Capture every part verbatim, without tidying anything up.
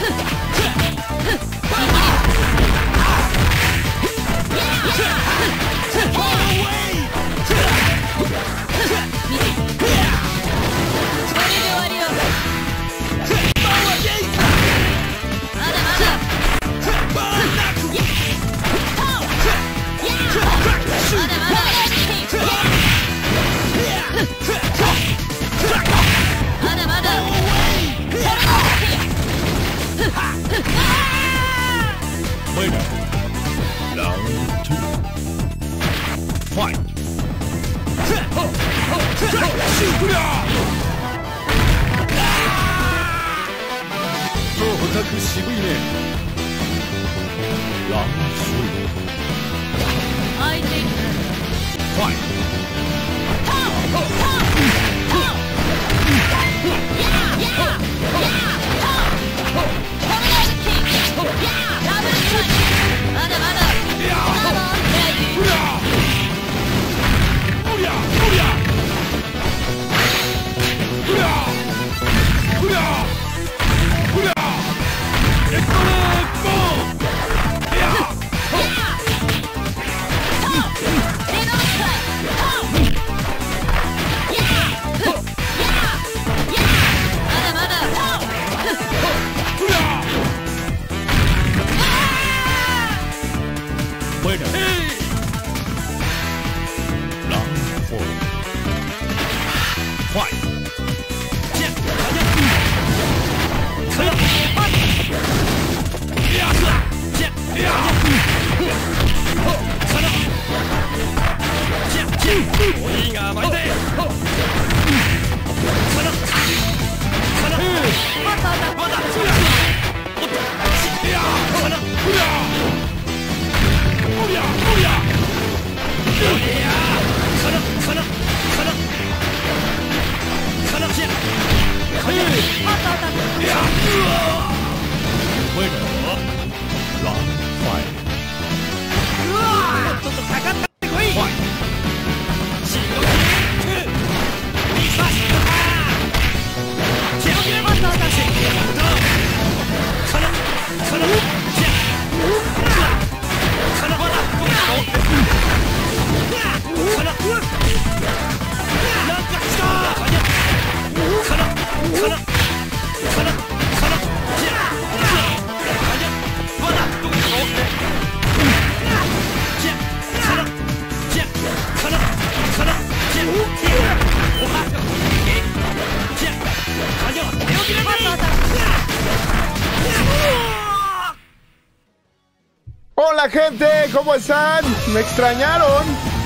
Hola gente, ¿cómo están? ¿Me extrañaron?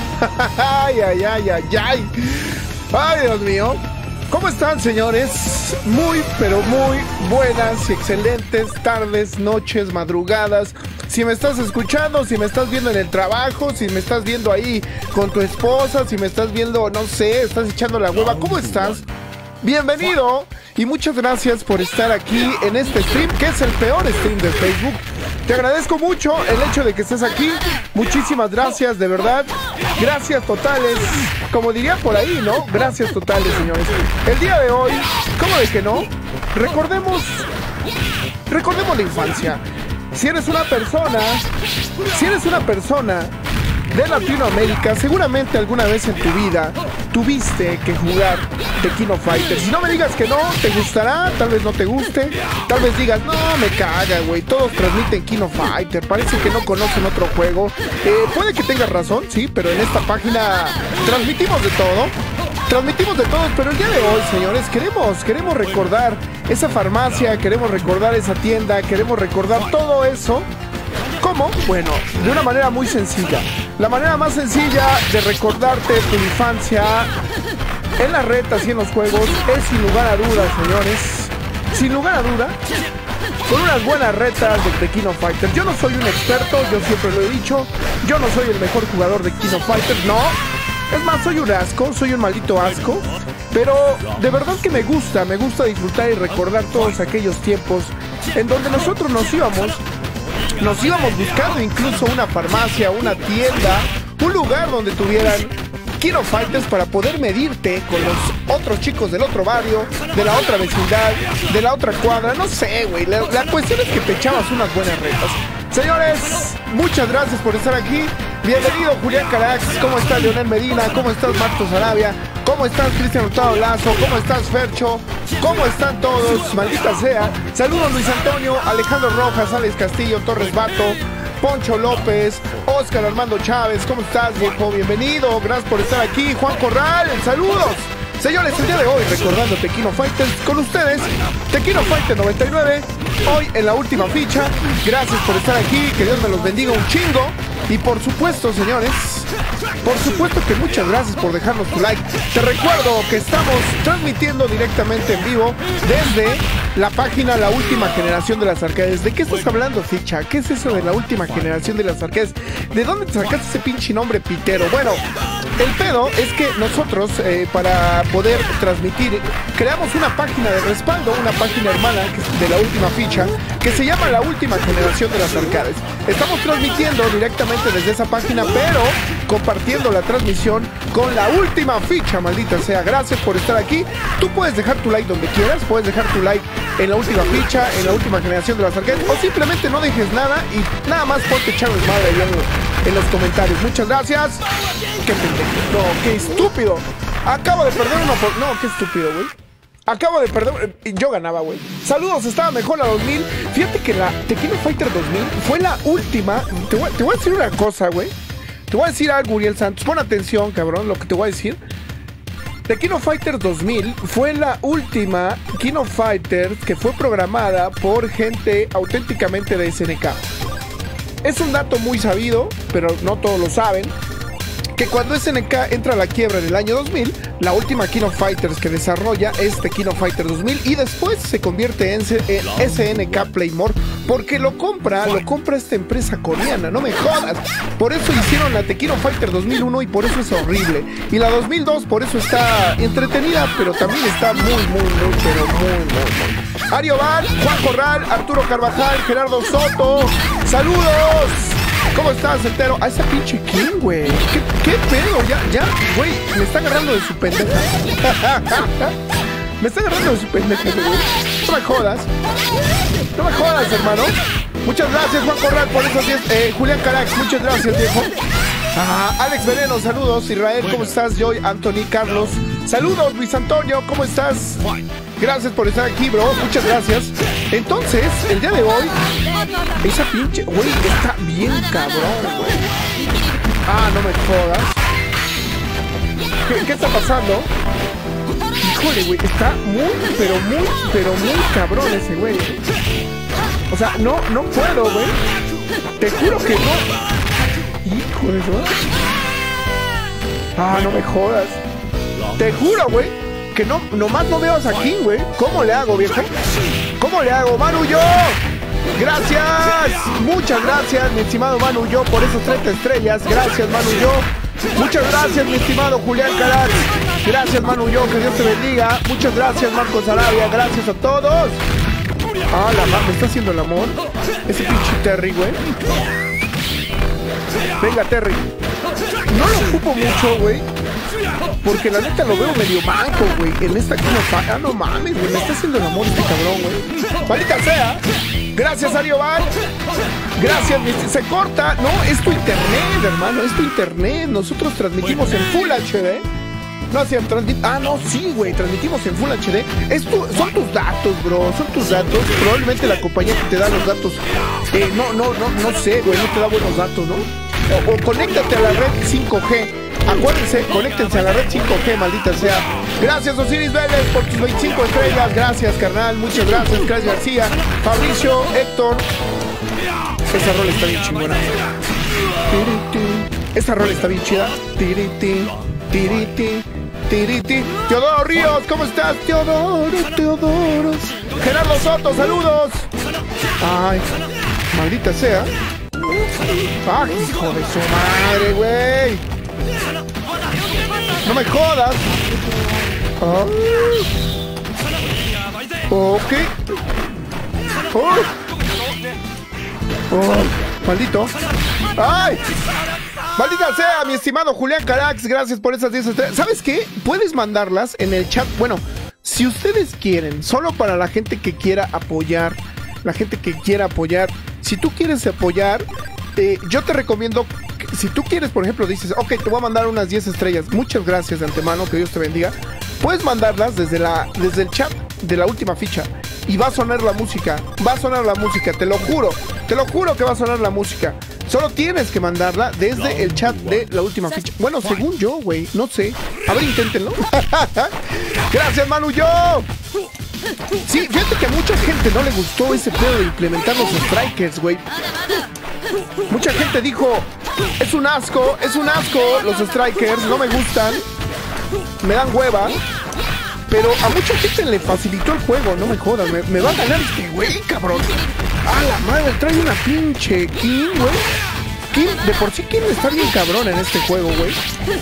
Ay, ay, ay, ay, ay. Ay, Dios mío. ¿Cómo están, señores? Muy, pero muy buenas y excelentes tardes, noches, madrugadas. Si me estás escuchando, si me estás viendo en el trabajo, si me estás viendo ahí con tu esposa, si me estás viendo, no sé, estás echando la hueva, ¿cómo estás? Bienvenido y muchas gracias por estar aquí en este stream, que es el peor stream de Facebook. Te agradezco mucho el hecho de que estés aquí. Muchísimas gracias, de verdad. Gracias totales. Como diría por ahí, ¿no? Gracias totales, señores. El día de hoy, ¿cómo de que no? Recordemos, recordemos la infancia. Si eres una persona, si eres una persona de Latinoamérica, seguramente alguna vez en tu vida tuviste que jugar The King of Fighters. Si no me digas que no, te gustará, tal vez no te guste, tal vez digas, no, me caga, güey, todos transmiten King of Fighters, parece que no conocen otro juego. Eh, puede que tengas razón, sí, pero en esta página transmitimos de todo. Transmitimos de todo, pero el día de hoy, señores, queremos, queremos recordar esa farmacia, queremos recordar esa tienda, queremos recordar todo eso. ¿Cómo? Bueno, de una manera muy sencilla. La manera más sencilla de recordarte tu infancia en las retas y en los juegos es, sin lugar a dudas, señores, sin lugar a duda, con unas buenas retas de The King of Fighters. Yo no soy un experto, yo siempre lo he dicho, yo no soy el mejor jugador de King of Fighters, no. Es más, soy un asco, soy un maldito asco, pero de verdad que me gusta, me gusta disfrutar y recordar todos aquellos tiempos en donde nosotros nos íbamos, nos íbamos buscando incluso una farmacia, una tienda, un lugar donde tuvieran King of Fighters para poder medirte con los otros chicos del otro barrio, de la otra vecindad, de la otra cuadra, no sé, güey. La, la cuestión es que te echabas unas buenas retas. Señores, muchas gracias por estar aquí. Bienvenido Julián Carax, ¿cómo estás Leonel Medina? ¿Cómo estás Marcos Arabia? ¿Cómo estás Cristian Hurtado Lazo? ¿Cómo estás Fercho? ¿Cómo están todos? Maldita sea. Saludos Luis Antonio, Alejandro Rojas, Alex Castillo, Torres Bato, Poncho López, Oscar Armando Chávez. ¿Cómo estás viejo? Bienvenido, gracias por estar aquí. Juan Corral, saludos. Señores, el día de hoy recordando Tequino Fighters con ustedes, Tequino Fighter noventa y nueve, hoy en la última ficha. Gracias por estar aquí, que Dios me los bendiga un chingo. Y por supuesto, señores, por supuesto que muchas gracias por dejarnos tu like. Te recuerdo que estamos transmitiendo directamente en vivo desde la página La Última Generación de las Arcades. ¿De qué estás hablando, ficha? ¿Qué es eso de La Última Generación de las Arcades? ¿De dónde te sacaste ese pinche nombre pitero? Bueno, el pedo es que nosotros, eh, para poder transmitir, creamos una página de respaldo, una página hermana de La Última Ficha, que se llama La Última Generación de las Arcades. Estamos transmitiendo directamente desde esa página, pero compartiendo la transmisión con La Última Ficha, maldita sea. Gracias por estar aquí. Tú puedes dejar tu like donde quieras, puedes dejar tu like en La Última Ficha, en La Última Generación de las Arcades, o simplemente no dejes nada y nada más ponte echar desmadre ahí en, en los comentarios. Muchas gracias. Qué pendejo. No, qué estúpido. Acabo de perder uno por... No, qué estúpido, güey. Acabo de perder... Yo ganaba, güey. Saludos, estaba mejor la dos mil. Fíjate que la Tequino Fighter dos mil fue la última... Te voy, te voy a decir una cosa, güey. Te voy a decir algo, Uriel Santos. Pon atención, cabrón, lo que te voy a decir. Tequino Fighter dos mil fue la última Kino Fighter que fue programada por gente auténticamente de S N K. Es un dato muy sabido, pero no todos lo saben, que cuando S N K entra a la quiebra en el año dos mil, la última Kino Fighters que desarrolla es Tequino Fighter dos mil y después se convierte en S N K Playmore porque lo compra, lo compra esta empresa coreana, no me jodas. Por eso hicieron la Tequino Fighter dos mil uno y por eso es horrible. Y la dos mil dos por eso está entretenida, pero también está muy, muy, muy, pero muy, muy, muy. Ario Val, Juan Corral, Arturo Carvajal, Gerardo Soto, saludos. ¿Cómo estás, entero? A esa pinche King, güey. ¿Qué, ¿Qué pedo? Ya, ya, güey. Me está agarrando de su pendeja. Me está agarrando de su pendeja, güey. No me jodas. No me jodas, hermano. Muchas gracias, Juan Corral, por esos diez. Eh, Julián Carax, muchas gracias, viejo. Ah, Alex Veneno, saludos. Israel, ¿cómo estás? Joy, Anthony, Carlos. Saludos, Luis Antonio, ¿cómo estás? Gracias por estar aquí, bro. Muchas gracias. Entonces, el día de hoy, esa pinche... Güey, está bien cabrón, güey. Ah, no me jodas. ¿Qué, qué está pasando? Híjole, güey. Está muy, pero muy, pero muy cabrón ese güey. O sea, no, no puedo, güey. Te juro que no. Híjole, ¿no? Ah, no me jodas. Te juro, güey. Que no, nomás no veo a King, güey. ¿Cómo le hago, viejo? ¿Cómo le hago? Manu Yo. Gracias. Muchas gracias, mi estimado Manu Yo, por esos treinta estrellas. Gracias, Manu Yo. Muchas gracias, mi estimado Julián Carax. Gracias, Manu Yo. Que Dios te bendiga. Muchas gracias, Marcos Arabia. Gracias a todos. Ah, la mamá, ¿me está haciendo el amor? Ese pinche Terry, güey. Venga, Terry. No lo ocupo mucho, güey. Porque la neta lo veo medio manco, güey. En esta que no fa... Ah, no mames, güey. Me está haciendo el amor este cabrón, güey. Maldita sea. Gracias, Ario Val. Gracias, mi... Se corta. No, es tu internet, hermano. Es tu internet. Nosotros transmitimos en Full H D. No hacían transmit... Ah, no, sí, güey. Transmitimos en Full H D. Es tu... Son tus datos, bro. Son tus datos. Probablemente la compañía que te da los datos... Eh, no, no, no, no sé, güey. No te da buenos datos, ¿no? O, o conéctate a la red cinco G. Acuérdense, conéctense a la red cinco G, maldita sea. Gracias, Osiris Vélez, por tus veinticinco estrellas. Gracias, carnal. Muchas gracias, Crash García, Fabricio, Héctor. Esa rola está bien chingona. Esa rola está bien chida. Tiriti, tiriti, tiriti. Teodoro Ríos, ¿cómo estás? Teodoro, Teodoro. Gerardo Soto, saludos. Ay, maldita sea. Ay, hijo de su madre, güey. No me jodas. Oh. Ok. Oh. Oh. Maldito. ¡Ay! Maldita sea, mi estimado Julián Carax, gracias por esas diez estrellas. ¿Sabes qué? Puedes mandarlas en el chat. Bueno, si ustedes quieren, solo para la gente que quiera apoyar, la gente que quiera apoyar, si tú quieres apoyar, eh, yo te recomiendo, que, si tú quieres, por ejemplo, dices, ok, te voy a mandar unas diez estrellas, muchas gracias de antemano, que Dios te bendiga. Puedes mandarlas desde, la, desde el chat de la última ficha y va a sonar la música, va a sonar la música, te lo juro, te lo juro que va a sonar la música. Solo tienes que mandarla desde el chat de la última ficha. Bueno, según yo, güey, no sé. A ver, inténtenlo. Gracias, Manu, yo. Sí, fíjate que a mucha gente no le gustó ese pedo de implementar los strikers, güey. Mucha gente dijo, es un asco, es un asco los strikers, no me gustan, me dan hueva. Pero a mucha gente le facilitó el juego, no me jodas, me, me va a ganar este güey, cabrón. A la madre, trae una pinche Kim, güey. Kim, de por sí Kim está bien cabrón en este juego, güey.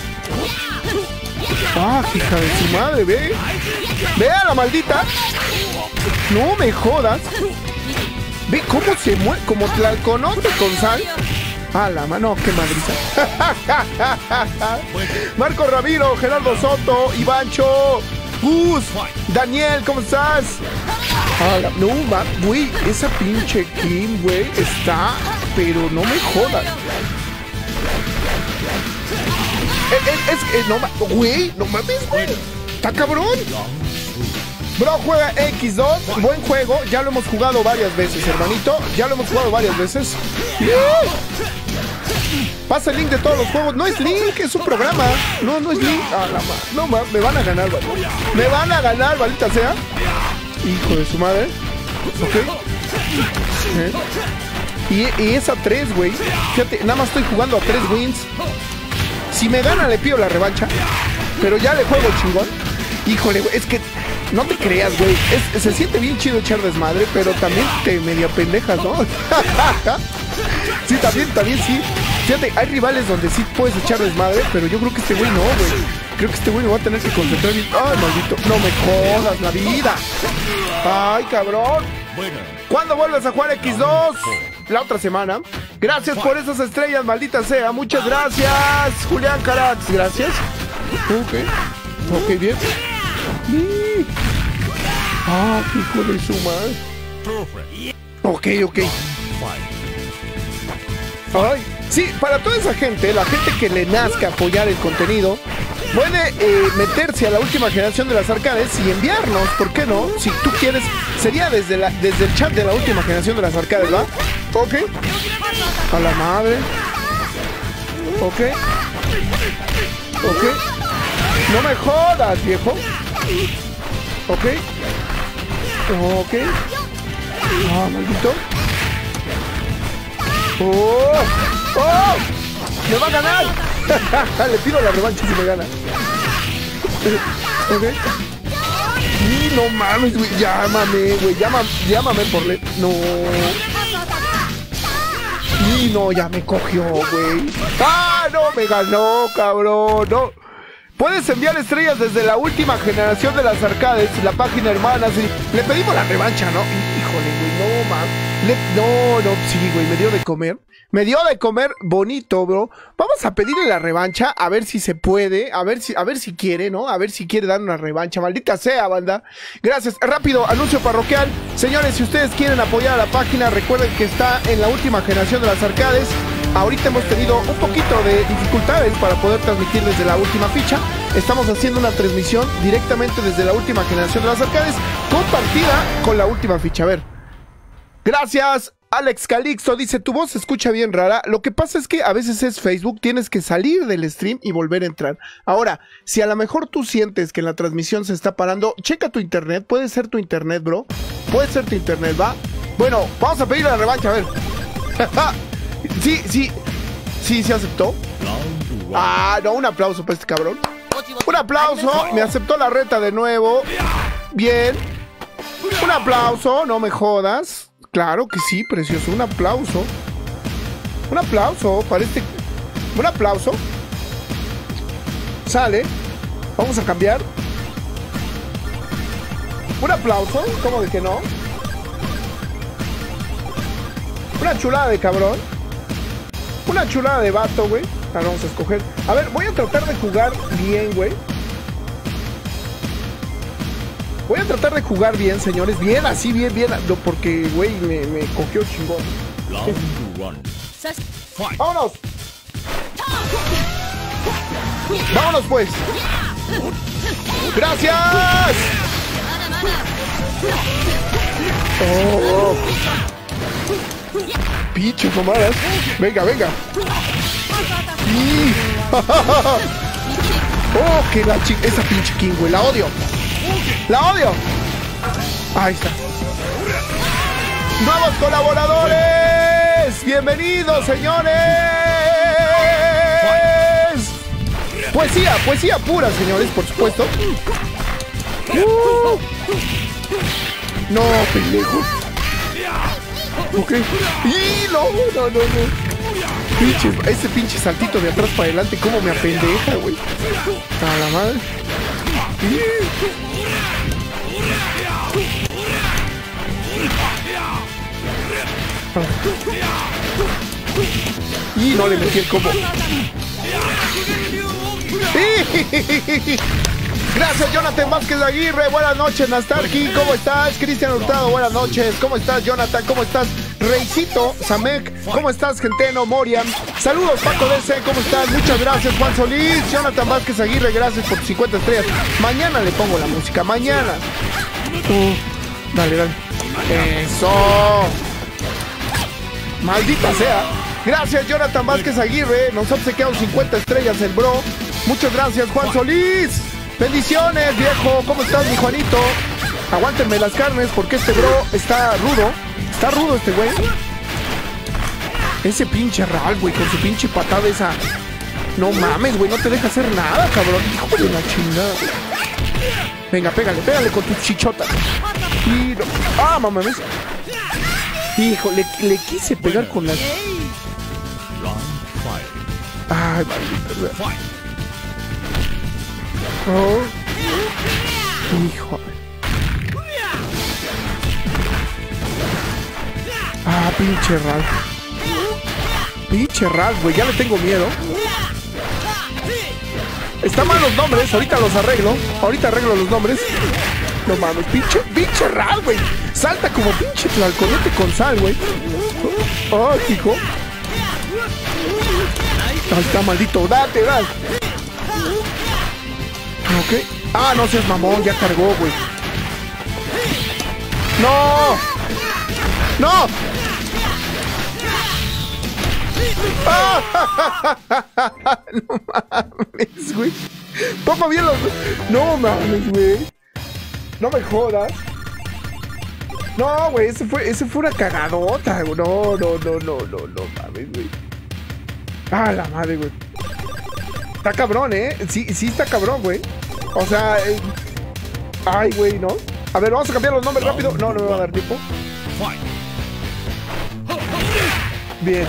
Ah, hija de su madre, ve. Ve a la maldita. No me jodas. Ve cómo se mueve, como tlalconote con sal. A la mano, qué madriza. Marco Ramiro, Gerardo Soto, Ivancho, Gus, Daniel, ¿cómo estás? La, no, ma, güey, esa pinche Kim, güey, está, pero no me jodas. Es, es, es, no, güey, no mames, güey. Está cabrón. Bro, juega equis dos, buen juego, ya lo hemos jugado varias veces, hermanito. Ya lo hemos jugado varias veces. ¡No! Pasa el link de todos los juegos. No es link, es un programa. No, no es link. Ah, la ma, no, ma, me van a ganar, ¿vale? Me van a ganar, maldita sea. Hijo de su madre. Ok. ¿Eh? Y, y es a tres, güey. Fíjate, nada más estoy jugando a tres wins. Si me gana, le pido la revancha. Pero ya le juego chingón. Híjole, güey, es que no te creas, güey. Es, se siente bien chido echar desmadre, pero también te medio pendejas, ¿no? Sí, también, también sí. Fíjate, hay rivales donde sí puedes echar desmadre, pero yo creo que este güey no, güey. Creo que este güey me va a tener que concentrar bien. Ay, maldito. No me jodas la vida. Ay, cabrón. ¿Cuándo vuelves a jugar equis dos? La otra semana. Gracias por esas estrellas, maldita sea. Muchas gracias, Julián Carax. Gracias. Ok. Ok, bien. Sí. Ah, hijo de su madre. Ok, ok. Ay, sí, para toda esa gente, la gente que le nazca apoyar el contenido, puede eh, meterse a la última generación de las arcades y enviarnos, ¿por qué no? Si tú quieres, sería desde, la, desde el chat de la última generación de las arcades, ¿va? Ok. A la madre. Ok. Ok. No me jodas, viejo. Ok. Ok. Ah, maldito. ¡Oh! ¡Oh! ¡Me va a ganar! Le pido la revancha si me gana. Ok. Y no mames, güey. Llámame, güey. Llama, llámame por le... No. Y no, ya me cogió, güey. ¡Ah! No, me ganó, cabrón. No. Puedes enviar estrellas desde la última generación de las arcades, la página hermana, sí. Le pedimos la revancha, ¿no? Híjole, güey, no, man. Le... No, no, sí, güey, me dio de comer. Me dio de comer bonito, bro. Vamos a pedirle la revancha, a ver si se puede, a ver si, a ver si quiere, ¿no? A ver si quiere dar una revancha, maldita sea, banda. Gracias. Rápido, anuncio parroquial. Señores, si ustedes quieren apoyar a la página, recuerden que está en la última generación de las arcades. Ahorita hemos tenido un poquito de dificultades para poder transmitir desde la última ficha. Estamos haciendo una transmisión directamente desde la última generación de las arcades, compartida con la última ficha. A ver. Gracias. Alex Calixto dice, tu voz se escucha bien rara. Lo que pasa es que a veces es Facebook, tienes que salir del stream y volver a entrar. Ahora, si a lo mejor tú sientes que en la transmisión se está parando, checa tu internet. Puede ser tu internet, bro. Puede ser tu internet, ¿va? Bueno, vamos a pedir la revancha, a ver. Sí, sí. Sí, se aceptó. Ah, no, un aplauso para este cabrón. Un aplauso. Me aceptó la reta de nuevo. Bien. Un aplauso, no me jodas. Claro que sí, precioso. Un aplauso. Un aplauso para este. Un aplauso. Sale. Vamos a cambiar. Un aplauso. ¿Cómo de que no? Una chulada de cabrón. Una chulada de vato, güey. Ahora vamos a escoger. A ver, voy a tratar de jugar bien, güey. Voy a tratar de jugar bien, señores. Bien, así, bien, bien. No, porque, güey, me, me cogió chingón. ¡Vámonos! ¡Vámonos, pues! ¡Gracias! ¡Oh! ¡Pinches mamadas! ¡Venga, venga! Y... ¡oh, que la chica! Esa pinche King, güey, la odio. ¡La odio! Ahí está. ¡Nuevos colaboradores! ¡Bienvenidos, señores! Poesía, poesía pura, señores, por supuesto. Uh. No, pendejo. Ok. Y no, no, no, no. Pinche, ese pinche saltito de atrás para adelante, cómo me apendeja, güey. A la madre. Y, y no le metí el combo. Gracias, Jonathan Vázquez Aguirre. Buenas noches, Nastarki. ¿Cómo estás? Cristian Hurtado, buenas noches. ¿Cómo estás, Jonathan? ¿Cómo estás? Reycito, Samek. ¿Cómo estás, Genteno? Moriam. Saludos, Paco D C. ¿Cómo estás? Muchas gracias, Juan Solís. Jonathan Vázquez Aguirre, gracias por cincuenta estrellas. Mañana le pongo la música. Mañana. Uh, dale, dale. Eso. Maldita sea. Gracias, Jonathan Vázquez Aguirre. Nos ha obsequiado cincuenta estrellas el bro. Muchas gracias, Juan Solís. Bendiciones, viejo. ¿Cómo estás, mi Juanito? Aguántenme las carnes porque este bro está rudo. Está rudo este güey. Ese pinche Ral, güey, con su pinche patada esa. No mames, güey, no te deja hacer nada, cabrón. Hijo de la chingada. Venga, pégale, pégale con tus chichotas. Y no. Ah, mames. Hijo, le, le quise pegar con las... Ay, maldita. Oh. Hijo. Ah, pinche Ral. Pinche Ral, güey, ya le tengo miedo. Están mal los nombres, ahorita los arreglo. Ahorita arreglo los nombres. No mames, pinche, pinche Ral, güey. Salta como pinche tlalconete con sal, güey. Oh, hijo. Ahí está, maldito, date, date. Ok. Ah, no seas mamón, ya cargó, güey. ¡No! ¡No! ¡Ah! No mames, güey. Toma bien los... No mames, güey. No me jodas. No, güey, ese fue, ese fue una cagadota, güey. No, no, no, no, no, no mames, güey. Ah, la madre, güey. Está cabrón, ¿eh? Sí, sí está cabrón, güey. O sea... Eh... Ay, güey, ¿no? A ver, vamos a cambiar los nombres rápido. No, no me va a dar tiempo. Bien.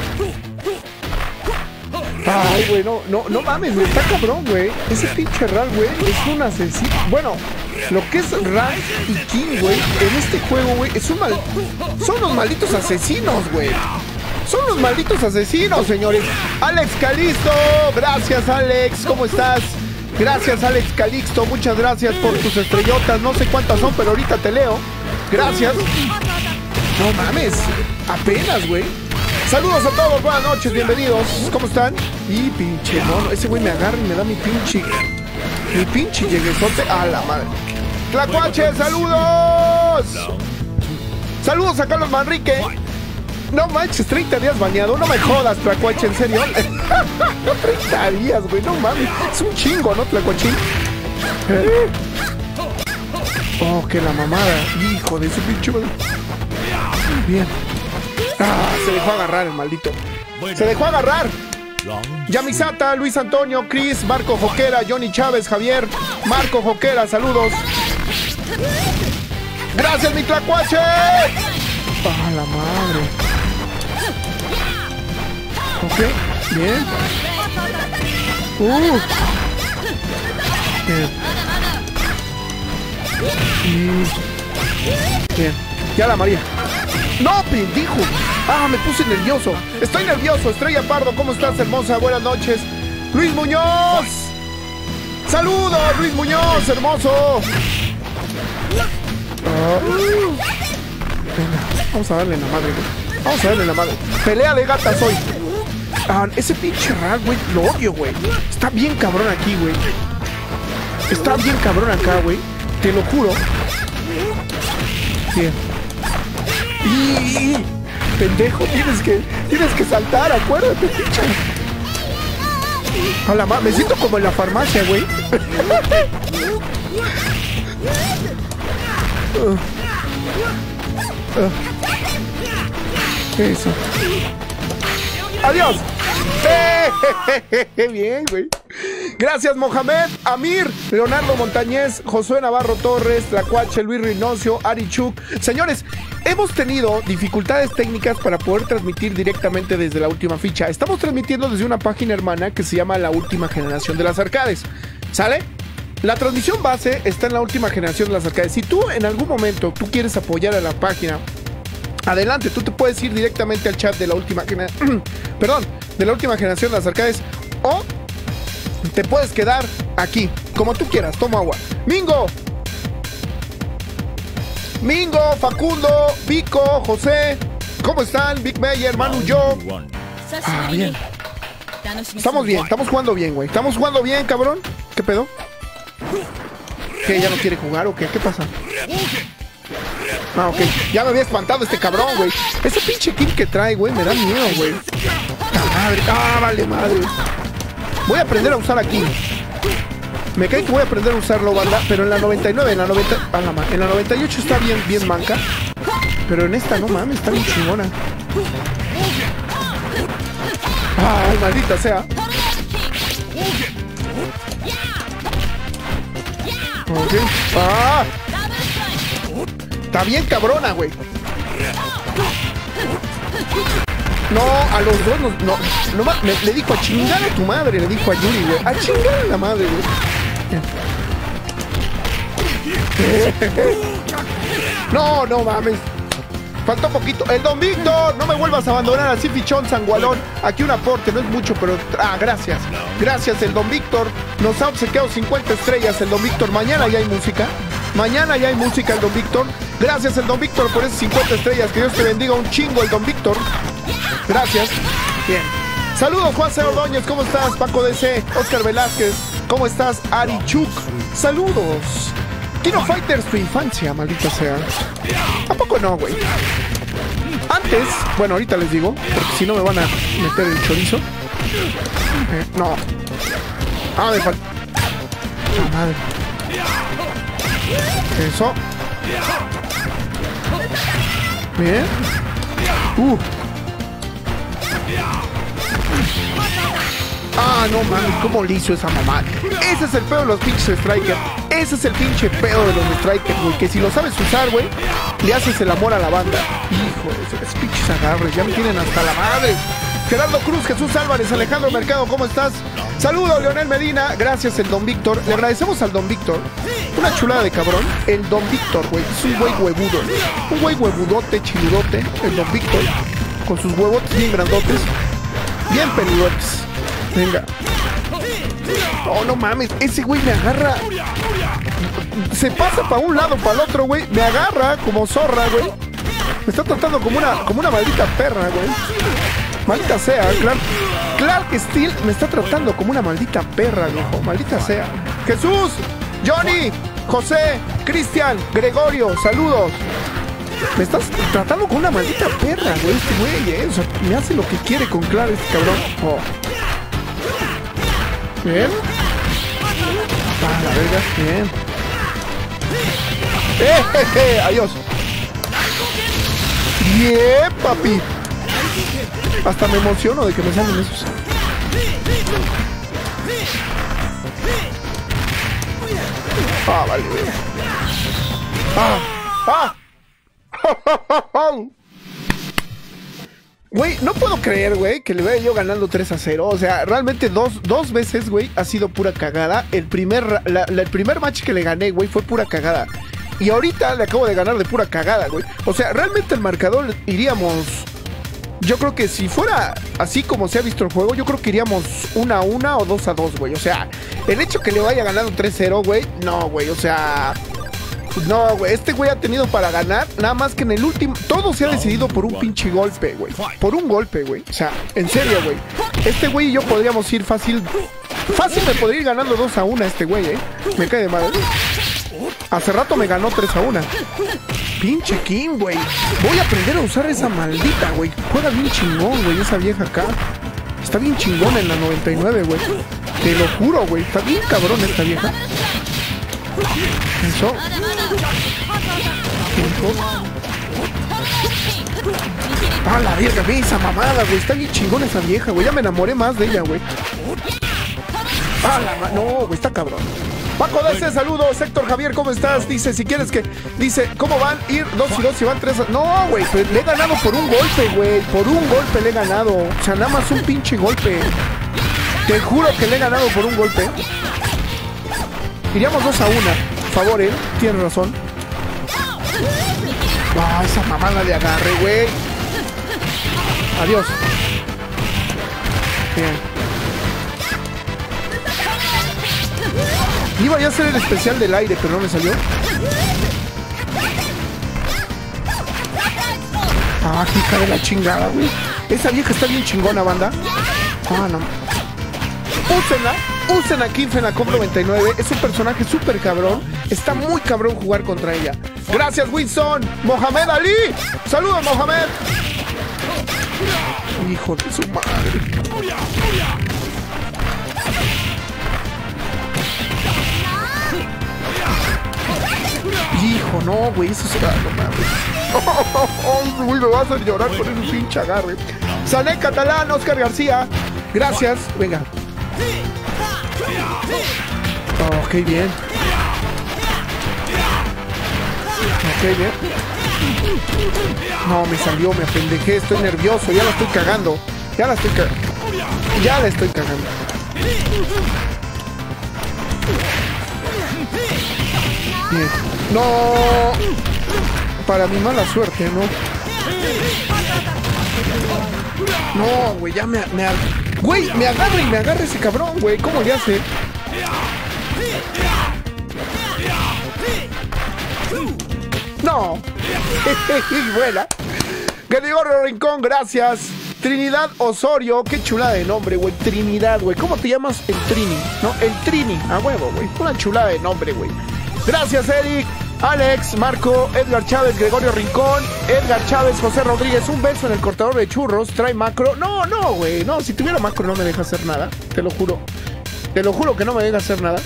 Ay, güey, no, no, no mames, güey. Está cabrón, güey. Ese pinche Ral, güey, es un asesino. Bueno, lo que es Ral y King, güey, en este juego, güey, es un mal... Son unos malditos asesinos, güey. Son los malditos asesinos, señores. Alex Calixto, gracias, Alex. ¿Cómo estás? Gracias, Alex Calixto. Muchas gracias por tus estrellotas. No sé cuántas son, pero ahorita te leo. Gracias. No mames, apenas, güey. Saludos a todos, buenas noches, bienvenidos. ¿Cómo están? Y pinche mono, ese güey me agarra y me da mi pinche... Mi pinche lleguesote a la madre. Tlacuache, saludos. Saludos a Carlos Manrique. No manches, treinta días bañado. No me jodas, Tlacuache, en serio. treinta días, güey, no mames. Es un chingo, ¿no, Tlacuachín? ¿Eh? Oh, que la mamada. Hijo de ese pinche... Bien. Ah, se dejó agarrar el maldito. Se dejó agarrar. Yamisata, Luis Antonio, Chris, Marco Joquera, Johnny Chávez, Javier, Marco Joquera, saludos. Gracias, mi Tlacuache. Ah, la madre. Ok, bien. Uh. Bien. Bien. Ya la María. ¡No, pendejo! ¡Ah, me puse nervioso! ¡Estoy nervioso! Estrella Pardo, ¿cómo estás, hermosa? Buenas noches. ¡Luis Muñoz! ¡Saludos, Luis Muñoz, hermoso! Oh. Venga, vamos a darle la madre, güey. Vamos a darle la madre. Pelea de gatas hoy. Ah, ese pinche Rat, güey, lo odio, güey. Está bien cabrón aquí, güey. Está bien cabrón acá, güey. Te lo juro. Bien. Y, pendejo, tienes que, tienes que saltar, acuérdate, pinche. A la ma, me siento como en la farmacia, güey. uh. Uh. ¿Qué es eso? ¡Adiós! ¡Eh! Bien, güey. Gracias, Mohamed, Amir, Leonardo Montañez, Josué Navarro Torres, Tlacuache, Luis Rinocio, Ari Chuk. Señores, hemos tenido dificultades técnicas para poder transmitir directamente desde La Última Ficha. Estamos transmitiendo desde una página hermana que se llama La Última Generación de las Arcades. ¿Sale? La transmisión base está en La Última Generación de las Arcades. Si tú en algún momento tú quieres apoyar a la página, adelante, tú te puedes ir directamente al chat de la última generación, perdón, de La Última Generación de las Arcades, o te puedes quedar aquí, como tú quieras. Toma agua. Mingo, Mingo, Facundo, Vico, José, ¿cómo están? Big Meyer, Manu, yo. Ah, bien. Estamos bien, estamos jugando bien, güey. Estamos jugando bien, cabrón. ¿Qué pedo? ¿Qué? ¿Ya no quiere jugar o qué? ¿Qué pasa? Ah, ok. Ya me había espantado este cabrón, güey. Ese pinche kill que trae, güey, me da miedo, güey. ¡Ah, madre! ¡Ah, vale, madre! Voy a aprender a usar aquí. Me cae que voy a aprender a usarlo, banda. Pero en la noventa y nueve, en la noventa... Ah, la en la noventa y ocho está bien, bien manca. Pero en esta, no mames, está bien chingona. ¡Ay, maldita sea! Ok. ¡Ah! Está bien cabrona, güey. No, a los dos no, no, no me, le dijo a chingar a tu madre, le dijo a Yuri, güey. A chingar a la madre, güey. No, no mames. Faltó poquito. El Don Víctor, no me vuelvas a abandonar así, fichón sangualón. Aquí un aporte, no es mucho, pero... Ah, gracias. Gracias, el Don Víctor. Nos ha obsequiado cincuenta estrellas, el Don Víctor. Mañana ya hay música. Mañana ya hay música, el Don Víctor. Gracias, el Don Víctor, por esas cincuenta estrellas. Que Dios te bendiga un chingo, el Don Víctor. Gracias. Bien. Saludos, Juan C. Ordóñez. ¿Cómo estás? Paco D C. Oscar Velázquez. ¿Cómo estás? Ari Chuk. Saludos. Kino Fighters, tu infancia, maldita sea. ¿A poco no, güey? Antes, bueno, ahorita les digo, porque si no me van a meter el chorizo. Eh, no. Ah, me falta. Ah, madre. Eso. Bien. Uh. Ah, no mames, cómo le hizo esa mamá. Ese es el pedo de los pinches strikers. Ese es el pinche pedo de los strikers, güey. Que si lo sabes usar, güey, le haces el amor a la banda. Hijo de esos pinches agarres, ya me tienen hasta la madre. Gerardo Cruz, Jesús Álvarez, Alejandro Mercado, ¿cómo estás? Saludos, Leonel Medina. Gracias, el Don Víctor. Le agradecemos al Don Víctor. Una chulada de cabrón. El Don Víctor, güey. Es un güey huevudo. Un güey huevudote, chiludote. El Don Víctor. Con sus huevotes bien grandotes. Bien peludotes. Venga. Oh, no mames. Ese güey me agarra. Se pasa para un lado, para el otro, güey. Me agarra como zorra, güey. Me está tratando como una, como una maldita perra, güey. Maldita sea, Clark. Clark Steel me está tratando como una maldita perra, viejo. Maldita sea. Jesús, Johnny, José, Cristian, Gregorio, saludos. Me estás tratando como una maldita perra, güey. Este güey, eh. O sea, me hace lo que quiere con Clark, este cabrón. Oh. Bien. Ah, la verga. Bien. ¡Eh, eh, eh! Adiós. Bien, papi. Hasta me emociono de que me salen esos. Ah, vale. Ah, ah. Güey, no puedo creer, güey, que le vaya yo ganando tres a cero. O sea, realmente dos, dos veces, güey, ha sido pura cagada. El primer, la, la, el primer match que le gané, güey, fue pura cagada. Y ahorita le acabo de ganar de pura cagada, güey. O sea, realmente el marcador iríamos... Yo creo que si fuera así como se ha visto el juego, yo creo que iríamos una a una o dos a dos, güey. O sea, el hecho que le vaya ganando tres cero, güey, no, güey, o sea... No, güey, este güey ha tenido para ganar, nada más que en el último... Todo se ha decidido por un pinche golpe, güey. Por un golpe, güey. O sea, en serio, güey. Este güey y yo podríamos ir fácil... Fácil me podría ir ganando dos a uno a este güey, eh. Me cae de madre. Hace rato me ganó tres a uno. Pinche Kim, güey. Voy a aprender a usar esa maldita, güey. Juega bien chingón, güey, esa vieja acá. Está bien chingón en la noventa y nueve, güey. Te lo juro, güey. Está bien cabrón esta vieja. Eso. Ah, la verga, ve esa mamada, güey. Está bien chingón esa vieja, güey. Ya me enamoré más de ella, güey. Ah, la ma... No, güey, está cabrón. Paco D C, saludos. Héctor Javier, ¿cómo estás? Dice, si quieres que... Dice, ¿cómo van? Ir dos y dos y van tres... A... No, güey, pues le he ganado por un golpe, güey. Por un golpe le he ganado. O sea, nada más un pinche golpe. Te juro que le he ganado por un golpe. Iríamos dos a una. Favor, ¿eh? Tienes razón. Ah, esa mamada de agarre, güey. Adiós. Bien. Iba ya a hacer el especial del aire, pero no me salió. Ah, hija de la chingada, güey. Esa vieja está bien chingona, banda. Ah, no. Úsenla. Usen a Kim en la COP noventa y nueve. Es un personaje súper cabrón. Está muy cabrón jugar contra ella. Gracias, Winston. Mohamed Ali. Saludos, Mohamed. Hijo de su madre. Hijo, no, güey, eso será, no mames. Oh, uy, me vas a llorar por ese pinche agarre. Sané Catalán, Oscar García. Gracias, venga. Oh, ok, bien. Ok, bien. No, me salió, me apendejé, estoy nervioso, ya la estoy cagando. Ya la estoy cagando. Ya la estoy cagando. Bien. No, para mi mala suerte, ¿no? No, güey, ya me, me güey, me agarra y me agarra ese cabrón, güey. ¿Cómo le hace? No. Buena. Gregorio Rincón, gracias. Trinidad Osorio, qué chulada de nombre, güey. Trinidad, güey. ¿Cómo te llamas? El Trini, ¿no? El Trini, a huevo, güey. Una chulada de nombre, güey. Gracias, Eric, Alex, Marco, Edgar Chávez, Gregorio Rincón, Edgar Chávez, José Rodríguez. Un beso en el cortador de churros. Trae macro. No, no, güey. No, si tuviera macro no me deja hacer nada. Te lo juro. Te lo juro que no me deja hacer nada.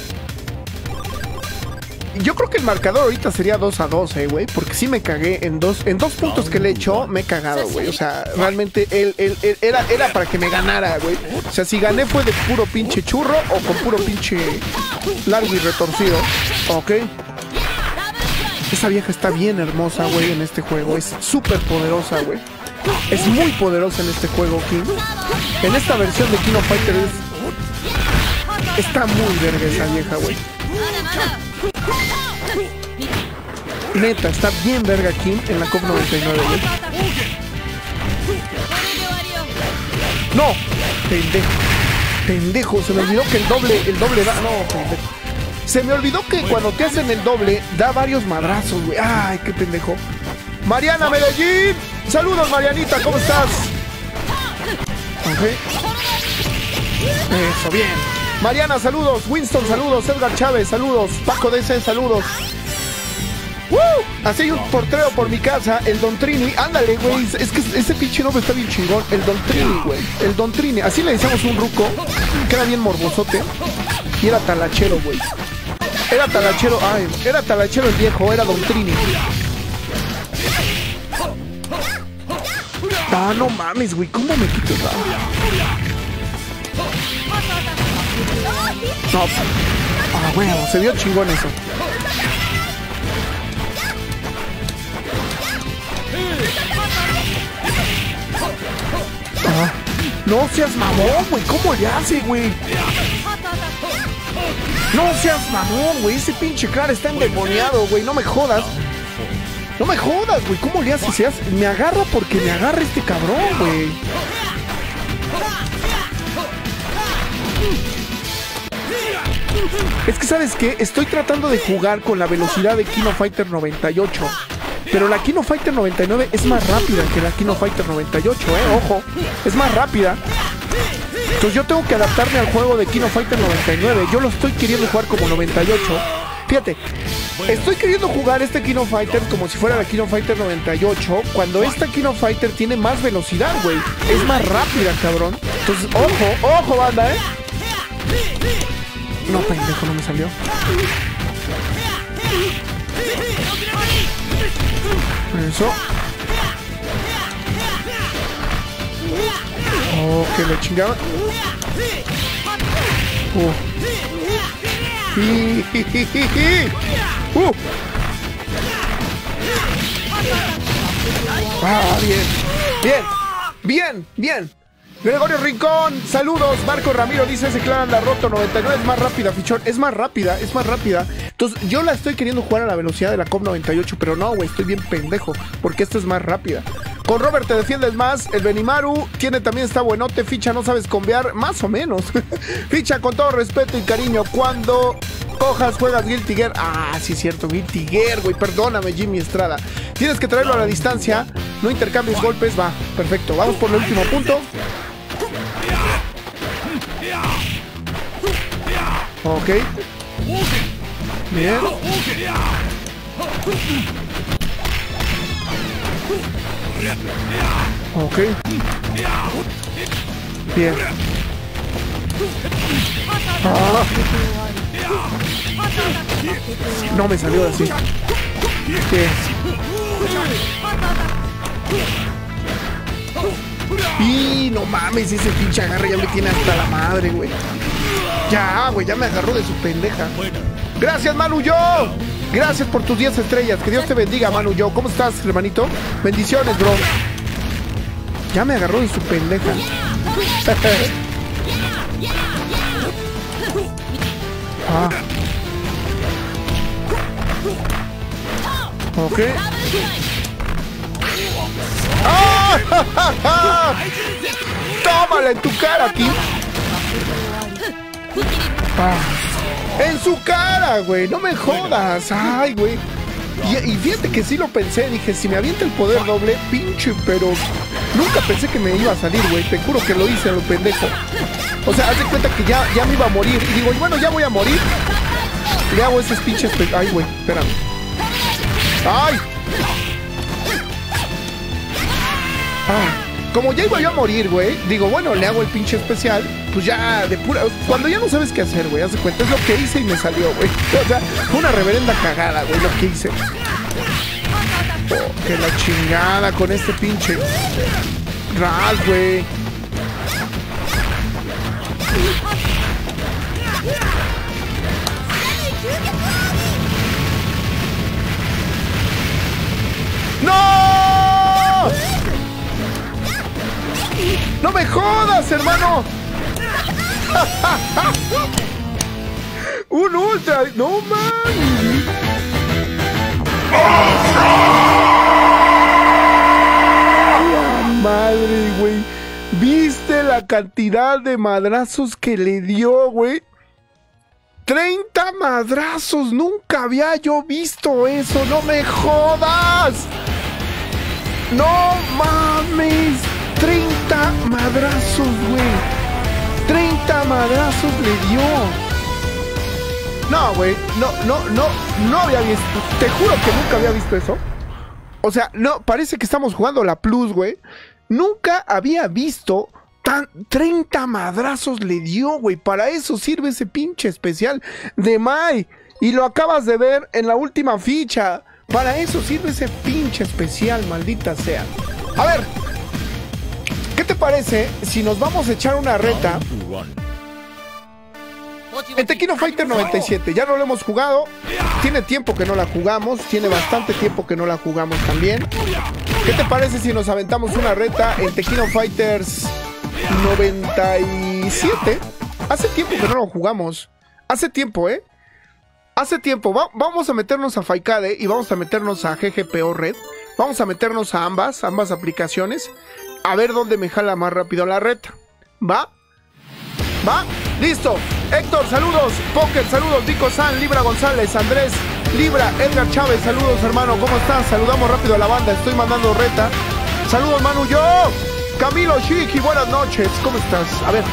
Yo creo que el marcador ahorita sería dos a dos, eh, güey. Porque sí me cagué en dos, en dos puntos que le he hecho, me he cagado, güey. O sea, realmente él, él, él era, era para que me ganara, güey. O sea, si gané fue de puro pinche churro o con puro pinche largo y retorcido. Ok. Esa vieja está bien hermosa, güey, en este juego. Es súper poderosa, güey. Es muy poderosa en este juego, King. En esta versión de King of Fighters es... está muy verga esa vieja, güey. Neta, está bien verga Kim en la COP noventa y nueve, güey. No, pendejo. Pendejo, se me olvidó que el doble, el doble da. No, pendejo. Se me olvidó que cuando te hacen el doble, da varios madrazos, güey. Ay, qué pendejo. Mariana Medellín. Saludos, Marianita, ¿cómo estás? Ok. Eso, bien. Mariana, saludos. Winston, saludos. Edgar Chávez, saludos. Paco D C, saludos. ¡Woo! Así hay un portreo por mi casa, el Don Trini. Ándale, güey. Es que ese pinche nombre está bien chingón. El Don Trini, güey. El Don Trini. Así le decíamos un ruco que era bien morbosote. Y era talachero, güey. Era talachero. Ay, era talachero el viejo. Era Don Trini. Ah, no mames, güey. ¿Cómo me quito? No. Ah, bueno, se vio chingón eso. Ah, no seas mamón, güey. ¿Cómo le hace, güey? No seas mamón, güey. Ese pinche Clara está endemoniado, güey. No me jodas. No me jodas, güey. ¿Cómo le haces? Se hace? Me agarra porque me agarra este cabrón, güey. Es que, ¿sabes qué? Estoy tratando de jugar con la velocidad de King of Fighter noventa y ocho. Pero la King of Fighter noventa y nueve es más rápida que la King of Fighter noventa y ocho, eh. Ojo. Es más rápida. Entonces yo tengo que adaptarme al juego de King of Fighter noventa y nueve. Yo lo estoy queriendo jugar como noventa y ocho. Fíjate, estoy queriendo jugar este King of Fighter como si fuera la King of Fighter noventa y ocho, cuando esta King of Fighter tiene más velocidad, güey. Es más rápida, cabrón. Entonces, ojo, ojo, banda, ¿eh? No, pendejo, no me salió. Eso. Oh, que le chingaba. Uh. uh. Ah, bien. Bien. Bien, bien. Gregorio Rincón, saludos. Marco Ramiro dice, ese Clara anda roto. noventa y nueve es más rápida, fichón. Es más rápida, es más rápida. Entonces, yo la estoy queriendo jugar a la velocidad de la C O M noventa y ocho, pero no, güey, estoy bien pendejo, porque esta es más rápida. Con Robert te defiendes más. El Benimaru tiene también, está buenote. Ficha, no sabes combear, más o menos. Ficha, con todo respeto y cariño, cuando cojas, juegas Guilty Gear. Ah, sí es cierto, Guilty Gear, güey, perdóname, Jimmy Estrada. Tienes que traerlo a la distancia, no intercambies golpes. Va, perfecto, vamos por el último punto. Ok. Bien. Ok. Bien. Ah. No me salió así. Bien. Y no mames, ese pinche agarre ya me tiene hasta la madre, güey. Ya, güey, ya me agarró de su pendeja. Gracias, Manu Yo. Gracias por tus diez estrellas. Que Dios te bendiga, Manu Yo. ¿Cómo estás, hermanito? Bendiciones, bro. Ya me agarró de su pendeja. Ah. Ok. ¡Ah! ¡Tómala en tu cara aquí! Ah. ¡En su cara, güey! ¡No me jodas! ¡Ay, güey! Y, y fíjate que sí lo pensé. Dije, si me avienta el poder doble, pinche, pero nunca pensé que me iba a salir, güey. Te juro que lo hice a lo pendejo. O sea, haz de cuenta que ya, ya me iba a morir. Y digo, bueno, ya voy a morir. Le hago esos pinches... ¡Ay, güey! Espérame. ¡Ay! Ah, como ya iba yo a morir, güey, digo, bueno, le hago el pinche especial, pues ya de pura... Cuando ya no sabes qué hacer, güey, haz de cuenta, es lo que hice y me salió, güey. O sea, fue una reverenda cagada, güey, lo que hice. Oh, que la chingada con este pinche Ras, güey. ¡No! ¡No me jodas, hermano! ¡Un ultra! ¡No mames! ¡La madre, güey! ¿Viste la cantidad de madrazos que le dio, güey? ¡treinta madrazos! Nunca había yo visto eso. ¡No me jodas! ¡No mames! treinta madrazos, güey. treinta madrazos le dio. No, güey. No, no, no. No había visto. Te juro que nunca había visto eso. O sea, no. Parece que estamos jugando la Plus, güey. Nunca había visto tan... treinta madrazos le dio, güey. Para eso sirve ese pinche especial de Mai. Y lo acabas de ver en la última ficha. Para eso sirve ese pinche especial, maldita sea. A ver. ¿Qué te parece si nos vamos a echar una reta en Tekken Fighter noventa y siete? Ya no lo hemos jugado. Tiene tiempo que no la jugamos. Tiene bastante tiempo que no la jugamos también. ¿Qué te parece si nos aventamos una reta en Tekken Fighters noventa y siete? Hace tiempo que no lo jugamos. hace tiempo, ¿eh? Hace tiempo. Va, vamos a meternos a Faikade y vamos a meternos a G G P O Red. Vamos a meternos a ambas, ambas aplicaciones. A ver dónde me jala más rápido la reta. ¿Va? ¿Va? ¡Listo! Héctor, saludos. Poker, saludos. Dico San, Libra González, Andrés, Libra, Edgar Chávez, saludos, hermano. ¿Cómo estás? Saludamos rápido a la banda. Estoy mandando reta. Saludos, Manu. Yo, Camilo Chiqui, buenas noches. ¿Cómo estás? A ver.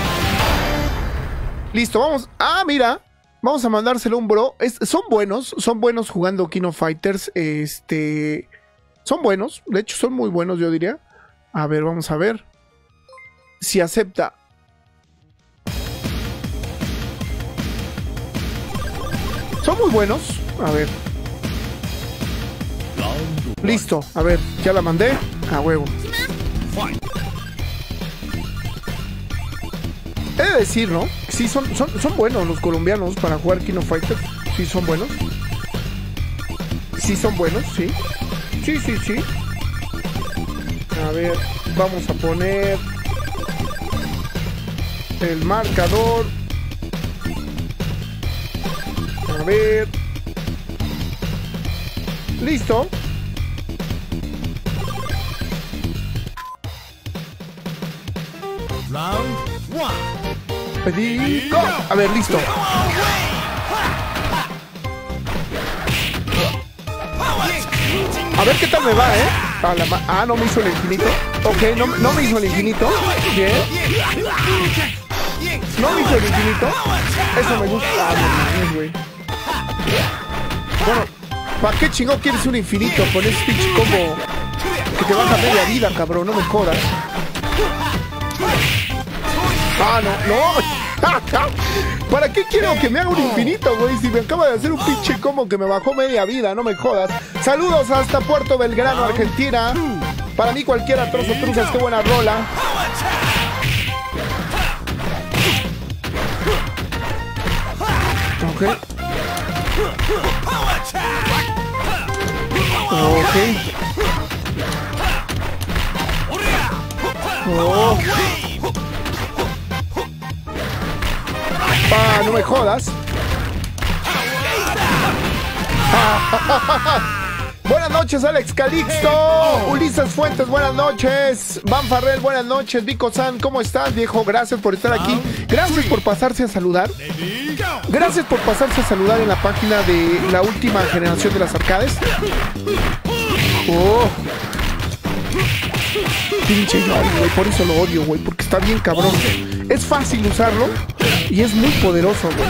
Listo, vamos. Ah, mira. Vamos a mandárselo a un bro. Es, son buenos. Son buenos jugando King of Fighters. Este. Son buenos. De hecho, son muy buenos, yo diría. A ver, vamos a ver. Si acepta. Son muy buenos. A ver. Listo. A ver, ya la mandé. A huevo. He de decir, ¿no? Sí, son, son, son buenos los colombianos para jugar King of Fighters. Sí, son buenos. Sí, son buenos, sí. Sí, sí, sí. A ver, vamos a poner el marcador. A ver. Listo. Round one. Pedí. Go. A ver, listo. A ver qué tal me va, ¿eh? Ah, la ma ah, no me hizo el infinito. Ok, no, no me hizo el infinito. Bien. No me hizo el infinito. Eso me gusta. Ah, no, güey. Bueno, ¿para qué chingón quieres un infinito con ese pinche combo que te baja media vida, cabrón? No me jodas. Ah, no, no. ¿Para qué quiero que me haga un infinito, güey? Si me acaba de hacer un pinche combo que me bajó media vida, no me jodas. Saludos hasta Puerto Belgrano, Argentina. Para mí cualquiera trozo truzas, qué buena rola. Ok. Ok. Oh. Ah, no me jodas. Buenas noches, Alex Calixto. Ulises Fuentes, buenas noches. Van Farrell, buenas noches. Vico San, ¿cómo estás, viejo? Gracias por estar aquí. Gracias por pasarse a saludar. Gracias por pasarse a saludar en la página de la última generación de las arcades. Oh. Pinche Yori, güey, por eso lo odio, güey, porque está bien cabrón. Es fácil usarlo y es muy poderoso, güey.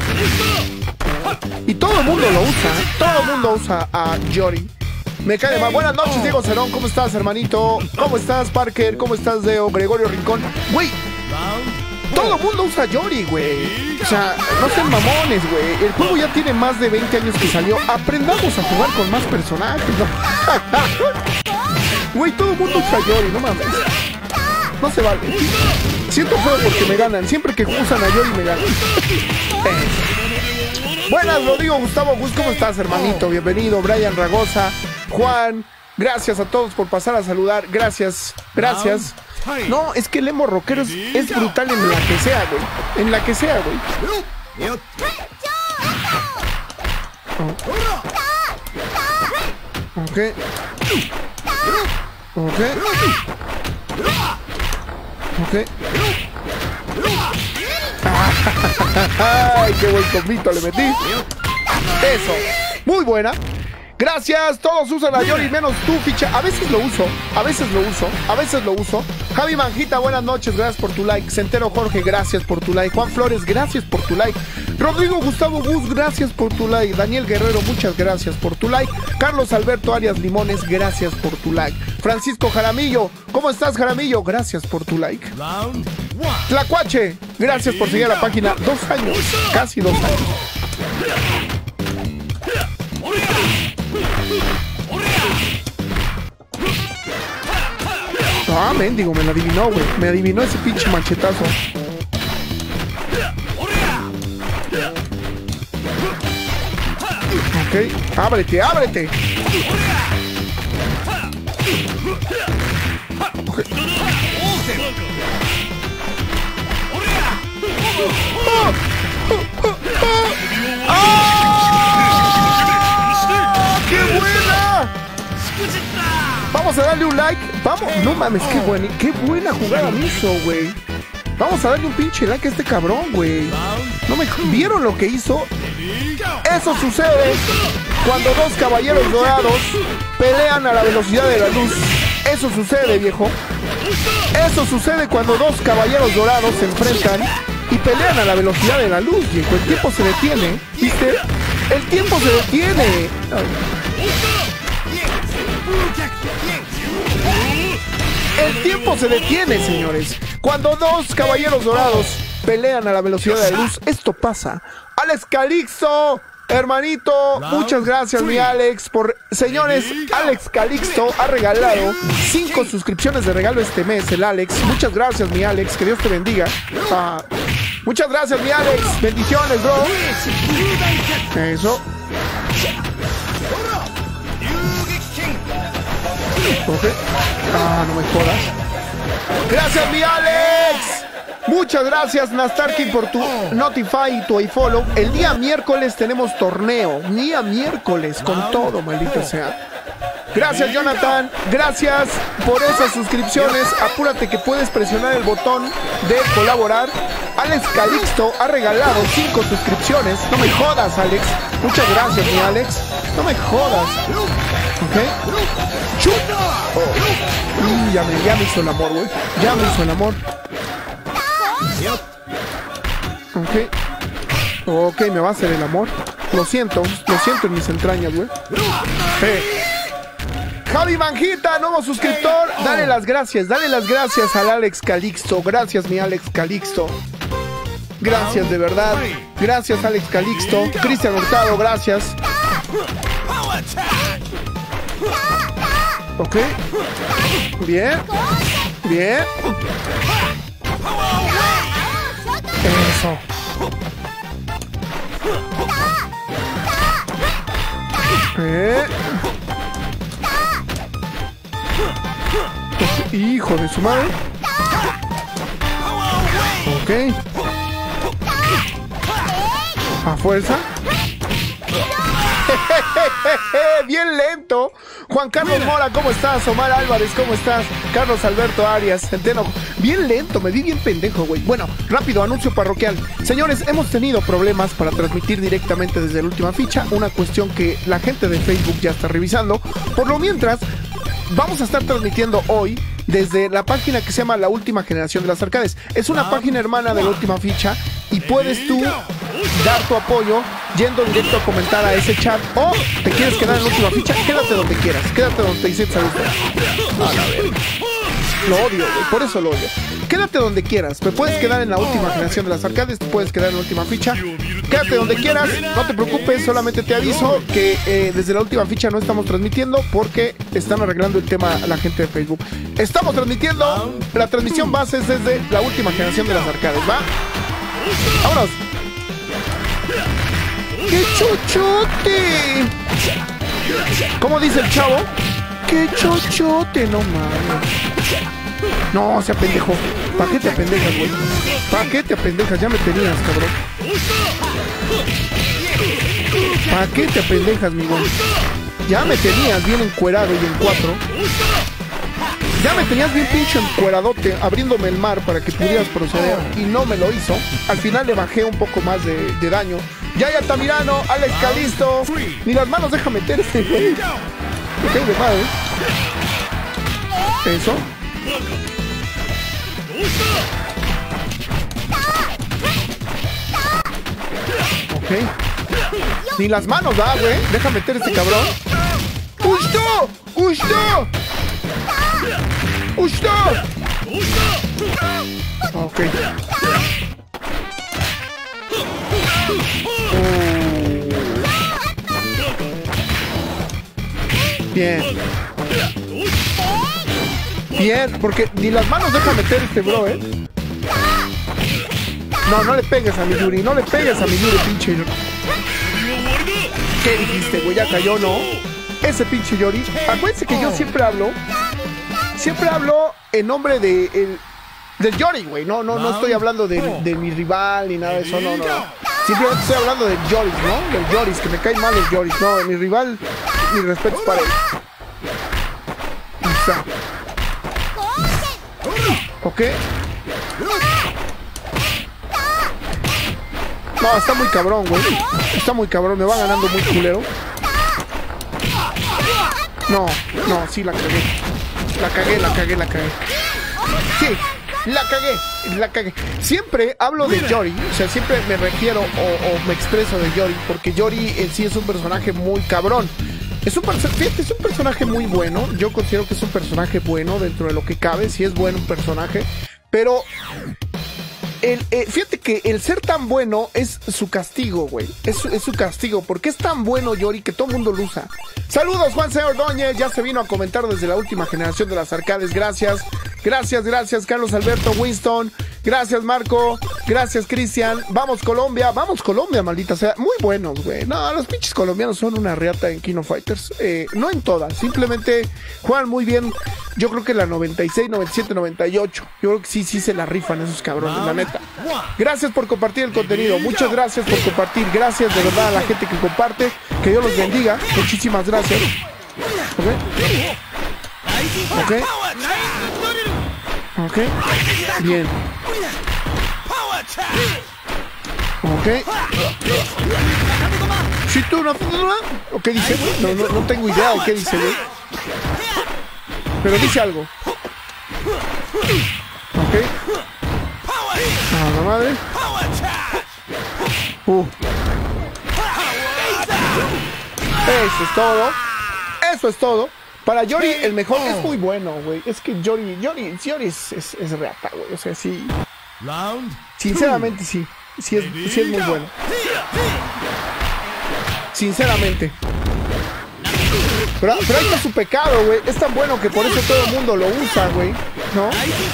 Y todo el mundo lo usa, todo el mundo usa a Yori. Me cae de mal. Buenas noches, Diego Cerón, ¿cómo estás, hermanito? ¿Cómo estás, Parker? ¿Cómo estás, Deo? Gregorio Rincón. Güey, todo el mundo usa Yori, güey. O sea, no sean mamones, güey. El juego ya tiene más de veinte años que salió. Aprendamos a jugar con más personajes, ¿no? Güey, todo el mundo usa Yori, no mames. No se vale. Siento feo porque me ganan. Siempre que usan a Yori me ganan. Buenas, Rodrigo Gustavo Gus, ¿cómo estás, hermanito? Bienvenido, Brian Ragosa, Juan. Gracias a todos por pasar a saludar. Gracias, gracias. No, es que el emo rockero es, es brutal en la que sea, güey. En la que sea, güey. Ok. Ok. Ok. Ay, qué buen combito le metí. Eso. Muy buena. Gracias, todos usan a Yori, menos tú, ficha. A veces lo uso, a veces lo uso, a veces lo uso. Javi Manjita, buenas noches, gracias por tu like. Centero Jorge, gracias por tu like. Juan Flores, gracias por tu like. Rodrigo Gustavo Gus, gracias por tu like. Daniel Guerrero, muchas gracias por tu like. Carlos Alberto Arias Limones, gracias por tu like. Francisco Jaramillo, ¿cómo estás, Jaramillo? Gracias por tu like. Tlacuache, gracias por seguir a la página. Dos años, casi dos años. Ah, mendigo, me lo adivinó, güey. Me adivinó ese pinche machetazo. Ok, ábrete, ábrete. Okay. Oh, oh, oh. Vamos a darle un like. Vamos. No mames, qué buena, qué buena jugada me hizo, güey. Vamos a darle un pinche like a este cabrón, güey. ¿No me vieron lo que hizo? Eso sucede cuando dos caballeros dorados pelean a la velocidad de la luz. Eso sucede, viejo. Eso sucede cuando dos caballeros dorados se enfrentan y pelean a la velocidad de la luz, viejo. El tiempo se detiene, ¿viste? El tiempo se detiene. Ay. El tiempo se detiene, señores. Cuando dos caballeros dorados pelean a la velocidad de la luz, esto pasa. Alex Calixto, hermanito, muchas gracias, mi Alex. Por señores, Alex Calixto ha regalado cinco suscripciones de regalo este mes, el Alex. Muchas gracias, mi Alex. Que Dios te bendiga. Ah, muchas gracias, mi Alex. Bendiciones, bro. Eso. Okay. Ah, no me jodas. Gracias, mi Alex. Muchas gracias, Nastarki, por tu Notify y tu iFollow. El día miércoles tenemos torneo. Día miércoles, con todo, maldita sea. Gracias, Jonathan. Gracias por esas suscripciones. Apúrate que puedes presionar el botón de colaborar. Alex Calixto ha regalado cinco suscripciones. No me jodas, Alex. Muchas gracias, mi Alex. No me jodas. Ok. Oh. Mm, ya, me, ya me hizo el amor, güey. Ya me hizo el amor. Ok. Ok, me va a hacer el amor. Lo siento. Lo siento en mis entrañas, güey. Hey. Javi Manjita, nuevo suscriptor. Dale las gracias. Dale las gracias al Alex Calixto. Gracias, mi Alex Calixto. Gracias, de verdad. Gracias, Alex Calixto. Cristian Hurtado, gracias. Ok. Bien. Bien. Eso. Eh. Hijo de su madre. Ok. A fuerza. Bien lento. Juan Carlos Mora, ¿cómo estás? Omar Álvarez, ¿cómo estás? Carlos Alberto Arias, Centeno. Bien lento, me vi bien pendejo, güey. Bueno, rápido, anuncio parroquial. Señores, hemos tenido problemas para transmitir directamente desde la última ficha. Una cuestión que la gente de Facebook ya está revisando. Por lo mientras, vamos a estar transmitiendo hoy desde la página que se llama La Última Generación de las Arcades. Es una página hermana de La Última Ficha y puedes tú dar tu apoyo yendo directo a comentar a ese chat, o te quieres quedar en La Última Ficha, quédate donde quieras, quédate donde te sientas a gusto. A la verga. Lo odio, güey, por eso lo odio. Quédate donde quieras, te puedes quedar en La Última Generación de las Arcades, te puedes quedar en La Última Ficha. Quédate donde quieras, no te preocupes, solamente te aviso que eh, desde La Última Ficha no estamos transmitiendo porque están arreglando el tema la gente de Facebook. Estamos transmitiendo, la transmisión base es desde La Última Generación de las Arcades, ¿va? ¡Vámonos! ¡Qué chochote! ¿Cómo dice el chavo? ¡Qué chochote! No mames. No, sea pendejo. ¿Para qué te apendejas, güey? ¿Para qué te apendejas? Ya me tenías, cabrón. ¿Para qué te apendejas, mi güey? Ya me tenías bien encuerado y en cuatro. Ya me tenías bien pinche encueradote, abriéndome el mar para que pudieras proceder y no me lo hizo. Al final le bajé un poco más de, de daño. Yaya Tamirano, Alex Calisto. Ni las manos deja meterse, güey. Me cae de madre. Eso. Ok. Ni las manos da, güey. Deja meter este cabrón. ¡Ushto! ¡Ushto! ¡Ushto! Ok. Bien. Bien, porque ni las manos deja meter este bro, ¿eh? No, no le pegues a mi Yuri, no le pegues a mi Yuri, pinche Yuri. ¿Qué dijiste, güey? Ya cayó, ¿no? Ese pinche Yuri. Acuérdense que yo siempre hablo, siempre hablo en nombre de el, del Yori, güey. No, no, no estoy hablando de, de mi rival ni nada de eso, no, no, no. Simplemente estoy hablando del Yoris, ¿no? Del Yoris, que me cae mal el Yoris. No, de mi rival, mi respeto es para él. usa. Ok. No, está muy cabrón, güey. Está muy cabrón, me va ganando muy culero. No, no, sí la cagué. La cagué, la cagué, la cagué. Sí, la cagué, la cagué. Siempre hablo de Yori, o sea, siempre me refiero o, o me expreso de Yori, porque Yori en sí es un personaje muy cabrón. Es un, fíjate, es un personaje muy bueno. Yo considero que es un personaje bueno dentro de lo que cabe. Sí es bueno un personaje, pero el, eh, fíjate que el ser tan bueno es su castigo, güey. Es, su, es su castigo, porque es tan bueno Yori que todo el mundo lo usa. Saludos, Juan C. Ordóñez, ya se vino a comentar desde la última generación de las arcades. Gracias, gracias, gracias, Carlos Alberto Winston. Gracias, Marco. Gracias, Cristian. Vamos, Colombia. Vamos, Colombia, maldita sea. Muy buenos, güey. No, los pinches colombianos son una riata en Kino Fighters. Eh, no en todas. Simplemente juegan muy bien. Yo creo que la noventa y seis, noventa y siete, noventa y ocho. Yo creo que sí, sí se la rifan esos cabrones, la neta. Gracias por compartir el contenido. Muchas gracias por compartir. Gracias de verdad a la gente que comparte. Que Dios los bendiga. Muchísimas gracias. Ok. Ok. Ok. Bien. Ok. Si tú no... ¿O qué dice? No, no, no tengo idea de qué dice, güey. Pero dice algo. Ok. A la madre. Uh. Eso es todo. Eso es todo. Para Yori, el mejor es muy bueno, güey. Es que Yori, Yori, Yori es, es, es reata, güey. O sea, sí. Sinceramente, sí. Sí es, sí es muy bueno. Sinceramente. Pero, pero ahí está su pecado, güey. Es tan bueno que por eso todo el mundo lo usa, güey. ¿No?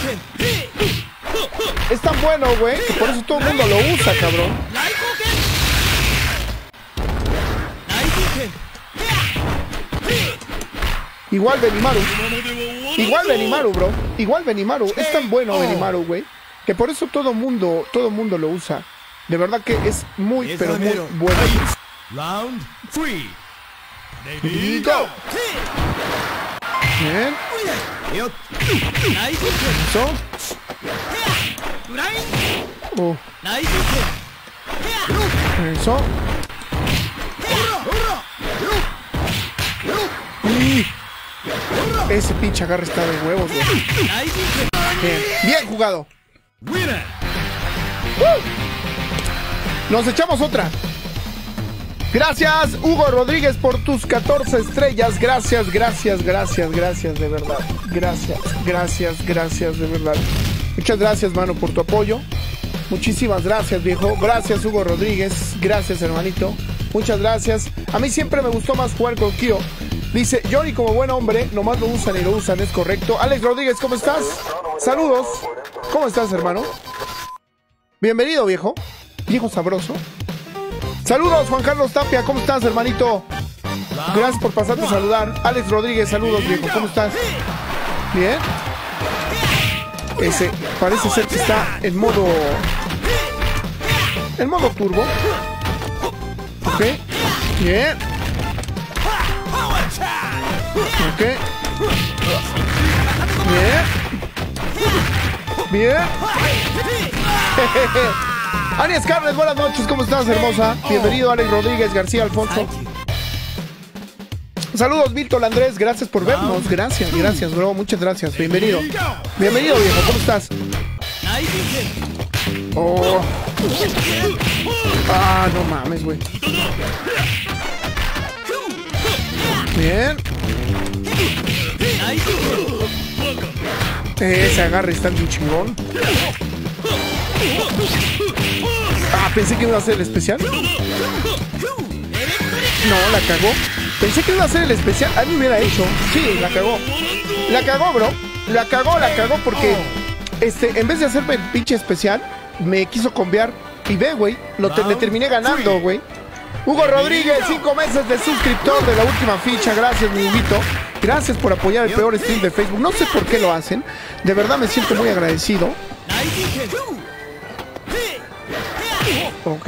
Es tan bueno, güey, que por eso todo el mundo lo usa, cabrón. Igual Benimaru. Igual Benimaru, bro. Igual Benimaru. Es tan bueno Benimaru, güey, que por eso todo mundo, todo mundo lo usa. De verdad que es muy, pero muy bueno. Round three. Y go. Bien. Eso. Oh. Eso. Y ese pinche agarre está de huevos, güey. Bien, bien jugado. ¡Uh! Nos echamos otra. Gracias, Hugo Rodríguez, por tus catorce estrellas. Gracias, gracias, gracias, gracias, de verdad. Gracias, gracias, gracias, de verdad. Muchas gracias, mano, por tu apoyo. Muchísimas gracias, viejo. Gracias, Hugo Rodríguez. Gracias, hermanito. Muchas gracias. A mí siempre me gustó más jugar con Kyo. Dice, Yori como buen hombre, nomás lo usan y lo usan, es correcto. Alex Rodríguez, ¿cómo estás? Saludos. ¿Cómo estás, hermano? Bienvenido, viejo. Viejo sabroso. Saludos, Juan Carlos Tapia, ¿cómo estás, hermanito? Gracias por pasarte a saludar. Alex Rodríguez, saludos, viejo, ¿cómo estás? Bien. Ese parece ser que está en modo... En modo turbo. Ok. Bien. Ok. Bien. Bien. Ani Scarlett, buenas noches, ¿cómo estás, hermosa? Bienvenido, Alex Rodríguez, García Alfonso. Saludos, Víctor Andrés, gracias por vernos. Gracias, gracias, bro, muchas gracias. Bienvenido. Bienvenido, viejo, ¿cómo estás? Oh. Ah, no mames, güey. Bien. Ese agarre está bien chingón. Ah, pensé que iba a ser el especial. No, la cagó. Pensé que iba a ser el especial. A mí me hubiera hecho. Sí, la cagó. La cagó, bro. La cagó, la cagó porque este, en vez de hacerme el pinche especial, me quiso cambiar. Y ve, güey, lo te, le terminé ganando, güey. Hugo Rodríguez, cinco meses de suscriptor de la última ficha. Gracias, mi Huguito. Gracias por apoyar el peor stream de Facebook. No sé por qué lo hacen. De verdad me siento muy agradecido. Ok.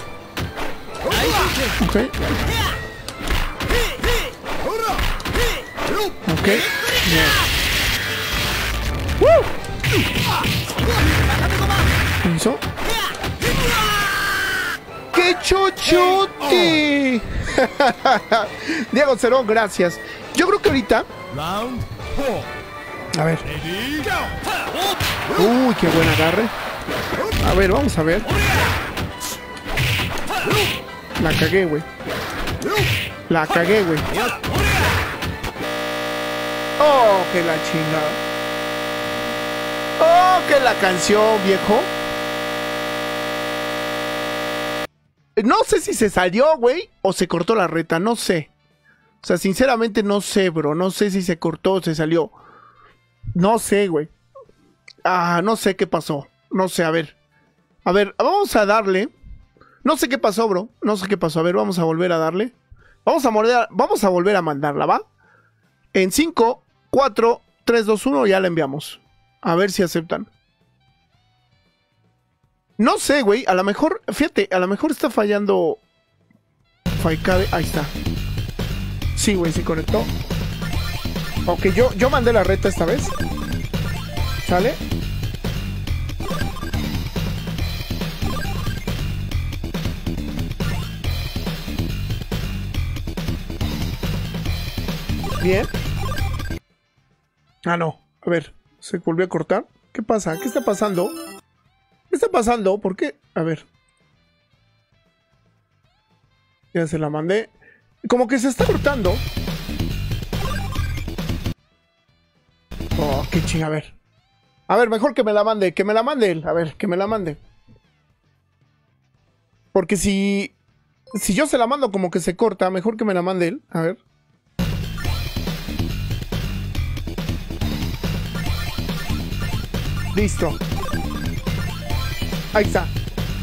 Ok. Ok. Bien. ¿Eso? ¡Qué chochote! Diego Cerón, gracias. Yo creo que ahorita... A ver. Uy, qué buen agarre. A ver, vamos a ver. La cagué, güey. La cagué, güey. Oh, que la chingada. Oh, que la canción, viejo. No sé si se salió, güey, o se cortó la reta, no sé. O sea, sinceramente no sé, bro. No sé si se cortó o se salió. No sé, güey. Ah, no sé qué pasó. No sé, a ver. A ver, vamos a darle. No sé qué pasó, bro. No sé qué pasó. A ver, vamos a volver a darle. Vamos a, morder, vamos a volver a mandarla, ¿va? En cinco, cuatro, tres, dos, uno ya la enviamos. A ver si aceptan. No sé, güey. A lo mejor, fíjate, a lo mejor está fallando. Faicade. Ahí está. Sí, güey, sí conectó. Ok, yo, yo mandé la reta esta vez. ¿Sale? Bien. Ah, no. A ver, se volvió a cortar. ¿Qué pasa? ¿Qué está pasando? ¿Qué está pasando? ¿Por qué? A ver. Ya se la mandé. Como que se está cortando. Oh, qué chinga, a ver. A ver, mejor que me la mande, que me la mande él. A ver, que me la mande. Porque si... Si yo se la mando como que se corta, mejor que me la mande él. A ver. Listo. Ahí está.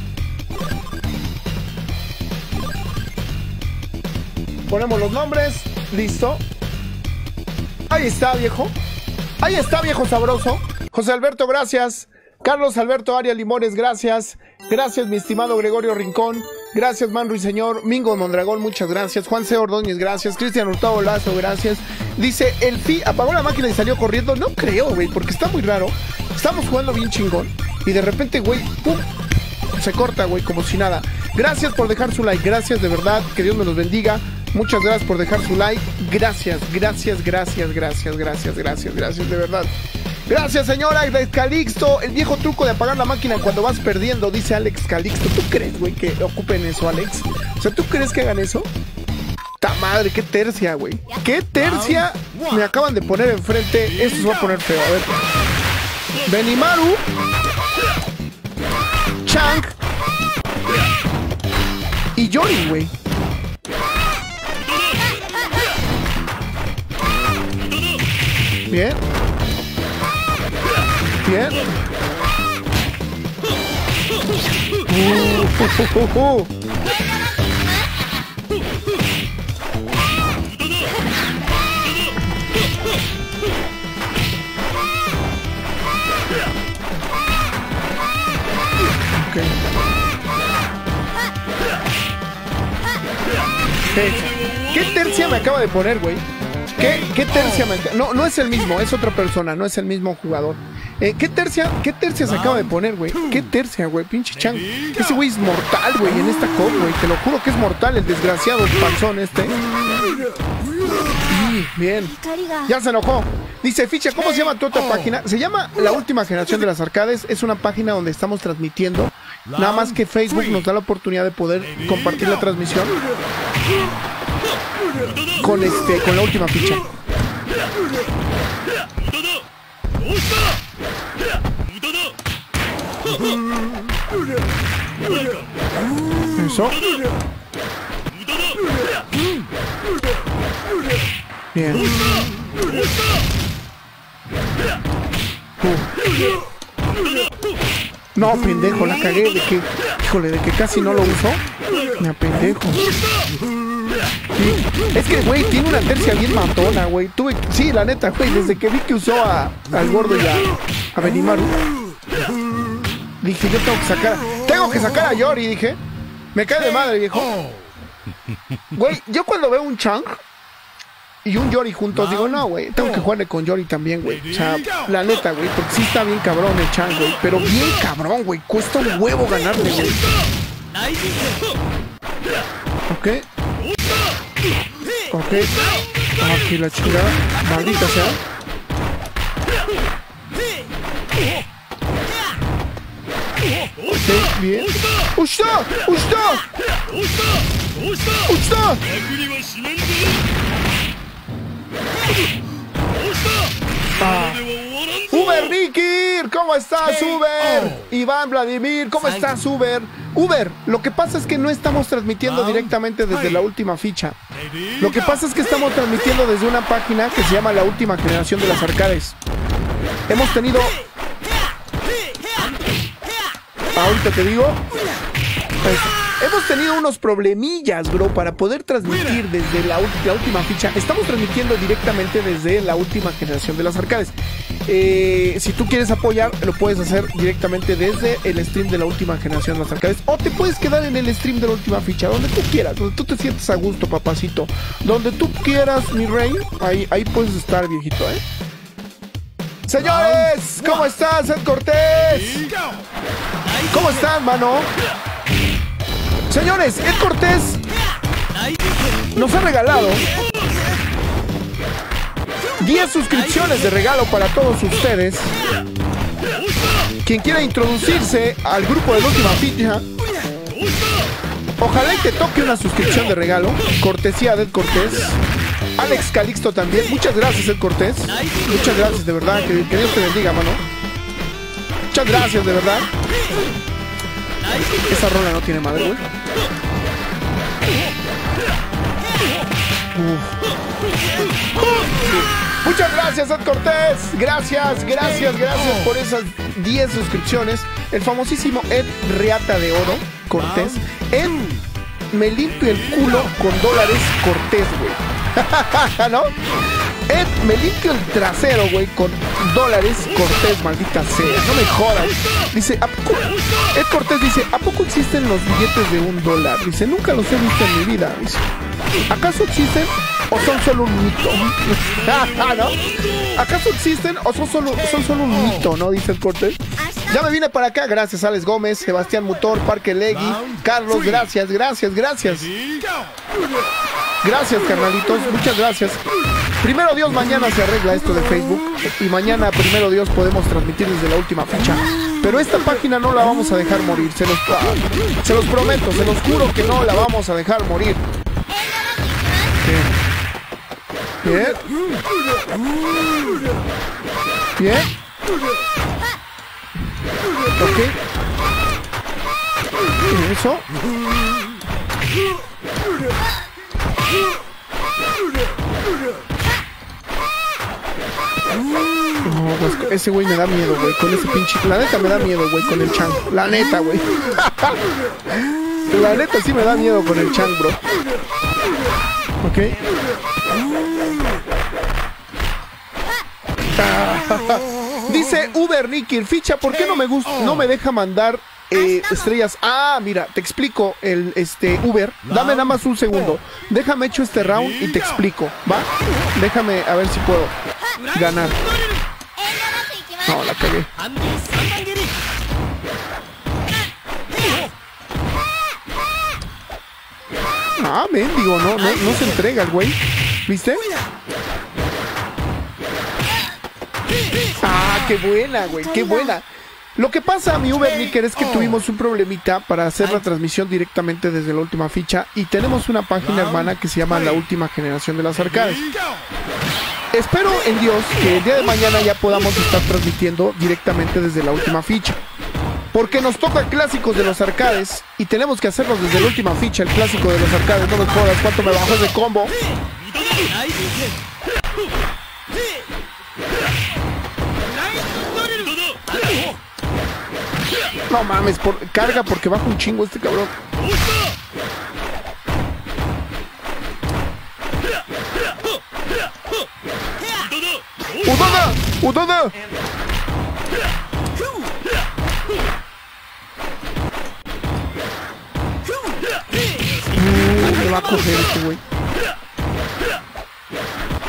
Ponemos los nombres. Listo. Ahí está, viejo. Ahí está, viejo sabroso. José Alberto, gracias. Carlos Alberto Arias Limones, gracias. Gracias, mi estimado Gregorio Rincón. Gracias, Man Ruiseñor. Mingo Mondragón, muchas gracias. Juan C. Ordóñez, gracias. Cristian Hurtado Lazo, gracias. Dice, el Fi apagó la máquina y salió corriendo. No creo, güey, porque está muy raro. Estamos jugando bien chingón. Y de repente, güey, pum, se corta, güey, como si nada. Gracias por dejar su like. Gracias, de verdad. Que Dios me los bendiga. Muchas gracias por dejar su like. Gracias, gracias, gracias, gracias, gracias, gracias, gracias, de verdad. Gracias, señora Alex Calixto. El viejo truco de apagar la máquina cuando vas perdiendo, dice Alex Calixto. ¿Tú crees, güey, que ocupen eso, Alex? O sea, ¿tú crees que hagan eso? ¡Ta madre! ¡Qué tercia, güey! ¡Qué tercia me acaban de poner enfrente! Eso se va a poner feo. A ver. Benimaru. Chang. Y Yori, güey. Bien. Bien. Uh, uh, uh, uh, uh. Okay. ¿Qué, ¿Qué tercia me acaba de poner, güey? ¿Qué, ¿Qué tercia me acaba? No, no es el mismo, es otra persona, no es el mismo jugador. Eh, ¿Qué tercia, qué tercia se acaba de poner, güey? ¿Qué tercia, güey? Pinche Chang. Ese güey es mortal, güey, en esta cop, güey. Te lo juro que es mortal, el desgraciado panzón este. Sí, bien. Ya se enojó. Dice, Ficha, ¿cómo se llama tu otra página? Se llama La Última Generación de las Arcades. Es una página donde estamos transmitiendo. Nada más que Facebook nos da la oportunidad de poder compartir la transmisión con este, con la última ficha. Eso. Bien. Uh. No, pendejo, la cagué de que, híjole, de que casi no lo uso. Me apendejo. Sí. Es que, güey, tiene una tercia bien matona, güey. Tuve, sí, la neta, güey, desde que vi que usó a, al gordo y a, a Benimaru, dije, yo tengo que sacar, tengo que sacar a Yori, dije. Me cae de madre, viejo. Güey, yo cuando veo un Chang, y un Yori juntos, digo, no, güey, tengo que jugarle con Yori también, güey. O sea, la neta, güey, porque sí está bien cabrón el Chan, güey. Pero bien cabrón, güey. Cuesta un huevo ganarle, güey. Ok. Ok. Aquí la chingada. Maldita sea. Ok, bien. ¡Ushta! ¡Ushta! ¡Ushta! Ah. Uber Nikir, ¿cómo estás, Uber? Iván Vladimir, ¿cómo estás, Uber? Uber, lo que pasa es que no estamos transmitiendo directamente desde la última ficha. Lo que pasa es que estamos transmitiendo desde una página que se llama La Última Generación de las Arcades. Hemos tenido... Ahorita te digo... Pues, hemos tenido unos problemillas, bro, para poder transmitir desde la, la última ficha. Estamos transmitiendo directamente desde La Última Generación de las Arcades. Eh, si tú quieres apoyar, lo puedes hacer directamente desde el stream de La Última Generación de las Arcades. O te puedes quedar en el stream de La Última Ficha, donde tú quieras, donde tú te sientes a gusto, papacito. Donde tú quieras, mi rey, ahí, ahí puedes estar, viejito, ¿eh? Señores, ¿cómo estás, Ed Cortés? ¿Cómo están, mano? Señores, Ed Cortés nos ha regalado diez suscripciones de regalo para todos ustedes. Quien quiera introducirse al grupo de La Última Ficha, ojalá y te toque una suscripción de regalo, cortesía de Ed Cortés. Alex Calixto también. Muchas gracias, Ed Cortés. Muchas gracias, de verdad. Que, que Dios te bendiga, mano. Muchas gracias, de verdad. Esa rola no tiene madre, güey. Muchas gracias, Ed Cortés. Gracias, gracias, gracias por esas diez suscripciones. El famosísimo Ed Reata de Oro Cortés. Ed Me Limpio el Culo con Dólares Cortés, güey. ¿No? Ed Me Limpio el Trasero, güey, con Dólares Cortés, maldita sea. No me jodas. Dice, ¿a poco? Ed Cortés dice, ¿a poco existen los billetes de un dólar? Dice, nunca los he visto en mi vida. Dice, ¿acaso existen o son solo un mito? ¿No? ¿Acaso existen o son solo, son solo un mito? ¿No? Dice Ed Cortés. Ya me vine para acá, gracias Alex Gómez, Sebastián Mutor, Parque Legui, Carlos, gracias, gracias, gracias. Gracias, carnalitos, muchas gracias. Primero Dios, mañana se arregla esto de Facebook y mañana, primero Dios, podemos transmitir desde La Última Ficha. Pero esta página no la vamos a dejar morir, se los, se los prometo, se los juro que no la vamos a dejar morir. Bien. Bien. Bien. Ok. Eso. No, pues ese güey me da miedo, güey. Con ese pinche. La neta me da miedo, güey, con el Chan. La neta, güey. La neta sí me da miedo con el Chan, bro. Ok. Dice Uber Nikir, ficha, ¿por qué no me gusta, no me deja mandar eh, estrellas? Ah, mira, te explico, el este Uber, dame nada más un segundo. Déjame hecho este round y te explico, ¿va? Déjame a ver si puedo ganar. No, la cagué. Ah, mendigo, no, no, no se entrega el güey. ¿Viste? Ah, qué buena, güey, qué buena. Lo que pasa, mi Uber Nicker, es que tuvimos un problemita para hacer la transmisión directamente desde La Última Ficha y tenemos una página hermana que se llama La Última Generación de las Arcades. Espero en Dios que el día de mañana ya podamos estar transmitiendo directamente desde La Última Ficha, porque nos toca clásicos de los arcades y tenemos que hacerlos desde La Última Ficha, el clásico de los arcades. No me jodas, ¿cuánto me bajó ese combo? No mames, por, carga porque baja un chingo este cabrón. ¡Udada! ¡Udada! Uh, me va a correr este güey.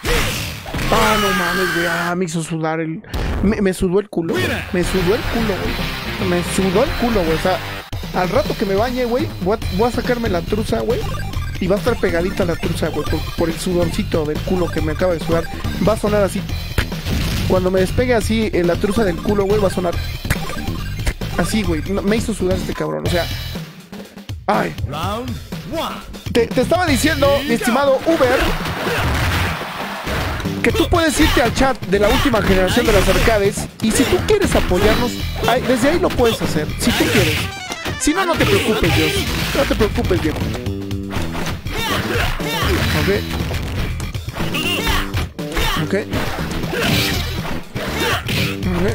Ah, no mames, güey. Ah, me hizo sudar el... Me, me sudó el culo. Me sudó el culo, güey. Me sudó el culo, güey. O sea, al rato que me bañe, güey, voy a, voy a sacarme la truza, güey. Y va a estar pegadita la truza, güey, por, por el sudorcito del culo que me acaba de sudar. Va a sonar así. Cuando me despegue así en la truza del culo, güey, va a sonar... Así, güey. No, me hizo sudar este cabrón, o sea... Ay. Te, te estaba diciendo, mi estimado Uber, que tú puedes irte al chat de la última generación de las arcades y si tú quieres apoyarnos, ahí, desde ahí lo puedes hacer, si tú quieres. Si no, no te preocupes, Dios. No te preocupes, viejo. Ok. Ok. Ok.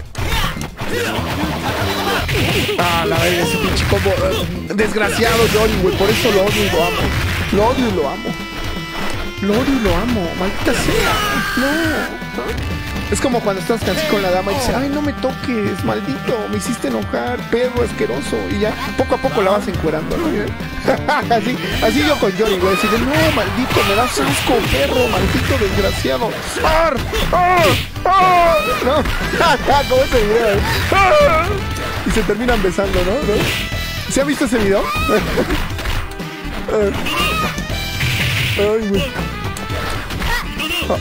Ah, la verga, ese pinche combo. Uh, desgraciado Johnny, güey. Por eso lo odio y lo amo. Lo odio y lo amo. Lo odio y lo amo. Maldita sea. No. ¿no? Es como cuando estás así con la dama y dices, ay, no me toques, maldito. Me hiciste enojar, perro asqueroso. Y ya poco a poco la vas encuerando, ¿no? así, así yo con Johnny, güey. Decirle, no, maldito, me das asco, perro, maldito desgraciado. ¡Ar! ¡Ar! ¡Ar! ¿No? Como ese video. ¡Ar! Y se terminan besando, ¿no? ¿No? ¿Se ha visto ese video? Ay, güey. Ah.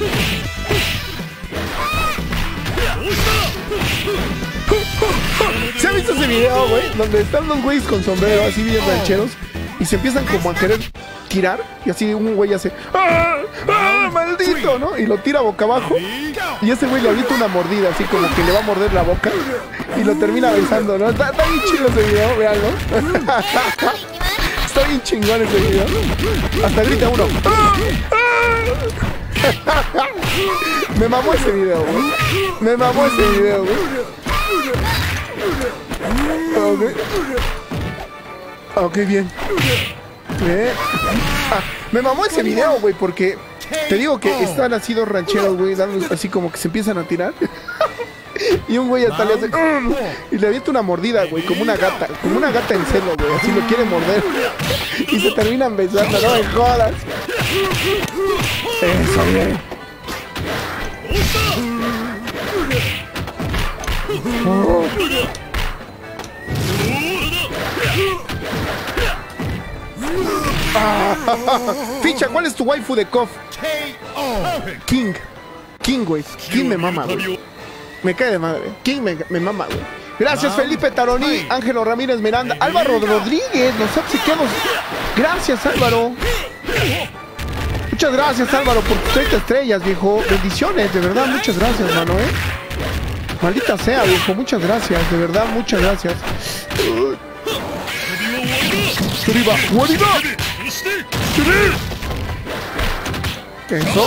¿Se ha visto ese video, güey? Donde están los güeyes con sombrero, así bien rancheros, y se empiezan como a querer tirar, y así un güey hace ¡ah! ¡Ah! ¡Maldito! ¿No? Y lo tira boca abajo, y ese güey le avienta una mordida, así como que le va a morder la boca, y lo termina besando, ¿no? Está, está bien chido ese video, véanlo. Está bien chingón ese video. Hasta grita uno. ¡Ah! ¡Ah! Me mamó ese video, güey. Me mamó ese video, güey. Ok. Ok, bien. Bien. Ah, me mamó ese video, güey, porque te digo que están así dos rancheros, güey, dando así como que se empiezan a tirar. Y un güey hasta le hace ¡um! Y le avienta una mordida, güey, como una gata, como una gata en celo, güey, así lo quiere morder. Y se terminan besando, no me jodas. Eso, bien. Oh. Ah, Ficha, ¿cuál es tu waifu de K O F? King. King, güey. King me mama, güey. Me cae de madre. King me, me mama, güey. Gracias, Felipe Taroní, Ángelo Ramírez Miranda, Álvaro Rodríguez, nos obsequiamos. Gracias, Álvaro. Muchas gracias, Álvaro, por tus treinta estrellas, viejo. Bendiciones, de verdad, muchas gracias, mano, eh. Maldita sea, viejo, muchas gracias, de verdad, muchas gracias. Arriba, arriba. Eso.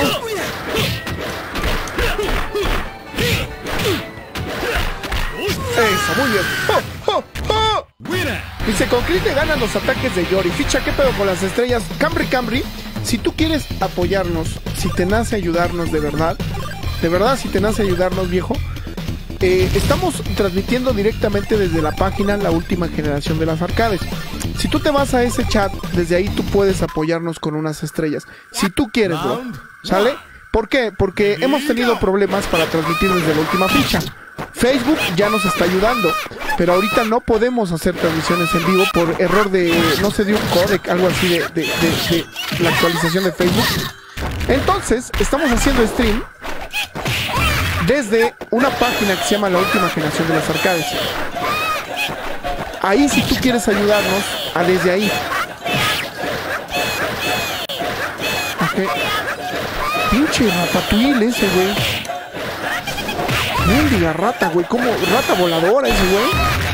Eso, muy bien. ¡Oh, oh, oh! Dice, con Chris le ganan los ataques de Yori. Ficha, ¿qué pedo con las estrellas? Camry, Camry, si tú quieres apoyarnos, si te nace ayudarnos de verdad, de verdad, si te nace ayudarnos, viejo, eh, estamos transmitiendo directamente desde la página La Última Generación de las Arcades. Si tú te vas a ese chat, desde ahí tú puedes apoyarnos con unas estrellas. Si tú quieres, bro. ¿Sale? ¿Por qué? Porque hemos tenido problemas para transmitir desde la última ficha. Facebook ya nos está ayudando, pero ahorita no podemos hacer transmisiones en vivo por error de, no sé, de un codec, algo así de, de, de, de la actualización de Facebook. Entonces, estamos haciendo stream desde una página que se llama La Última Generación de las Arcades. Ahí, si tú quieres ayudarnos, a desde ahí. Ok. Pinche ratatouille ese, güey. Mendiga rata, güey. Como rata voladora ese, güey.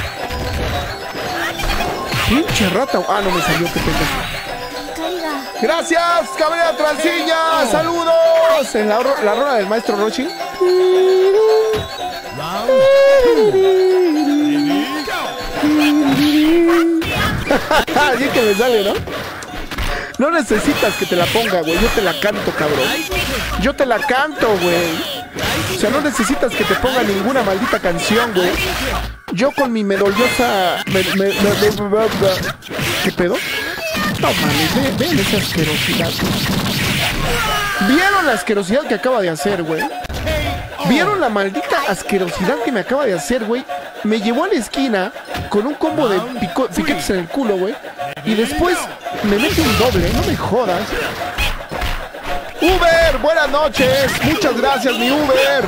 Pinche rata. Ah, no me salió, qué pendejo. Gracias, Cabrera Transiña. Saludos. En la, la rola del maestro Rochi. Así que me sale, ¿no? No necesitas que te la ponga, güey. Yo te la canto, cabrón. Yo te la canto, güey. O sea, no necesitas que te ponga ninguna maldita canción, güey. Yo con mi medollosa... Me, me, me, me, me, ¿Qué pedo? No mames, ven, ven esa asquerosidad. ¿Vieron la asquerosidad que acaba de hacer, güey? ¿Vieron la maldita asquerosidad que me acaba de hacer, güey? Me llevó a la esquina con un combo de pico, piquetes en el culo, güey. Y después me mete un doble, no me jodas. Uber, buenas noches. Muchas gracias, mi Uber.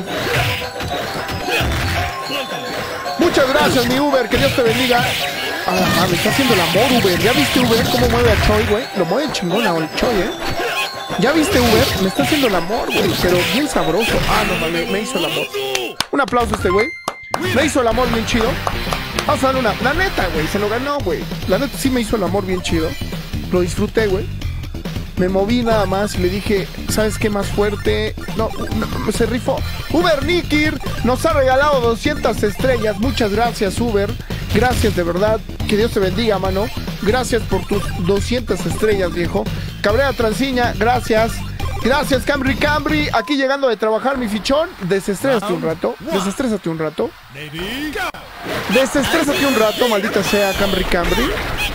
Muchas gracias, mi Uber. Que Dios te bendiga. Ah, me está haciendo el amor, Uber. ¿Ya viste, Uber, cómo mueve a Choi, güey? Lo mueve chingón a Choi, ¿eh? ¿Ya viste, Uber? Me está haciendo el amor, güey. Pero bien sabroso. Ah, no, me, me hizo el amor. Un aplauso a este güey. Me hizo el amor bien chido. Vamos a darle una... La neta, güey. Se lo ganó, güey. La neta sí me hizo el amor bien chido. Lo disfruté, güey. Me moví nada más y le dije, ¿sabes qué más fuerte? No, no, se rifó. Uber Nikir nos ha regalado doscientas estrellas. Muchas gracias, Uber. Gracias, de verdad. Que Dios te bendiga, mano. Gracias por tus doscientas estrellas, viejo. Cabrera Transiña, gracias. Gracias, Camry Camry. Aquí llegando de trabajar, mi fichón. Desestrésate un rato. Desestrésate un rato. Desestrésate un rato, maldita sea, Camry Camry.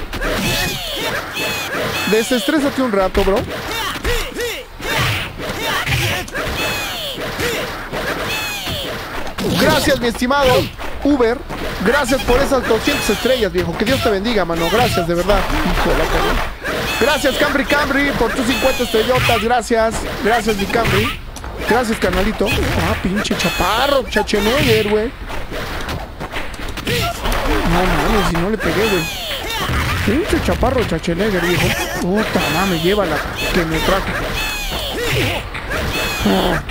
Desestrésate un rato, bro. Gracias, mi estimado Uber. Gracias por esas doscientas estrellas, viejo. Que Dios te bendiga, mano. Gracias, de verdad. Hijo de la cara. Gracias, Camry Camry, por tus cincuenta estrellotas. Gracias. Gracias, mi Camry. Gracias, carnalito. Ah, pinche chaparro. Schwarzenegger, güey. No mames, si no le pegué, güey. Pinche chaparro Schwarzenegger, viejo. Puta madre, llévala que me trajo. Oh.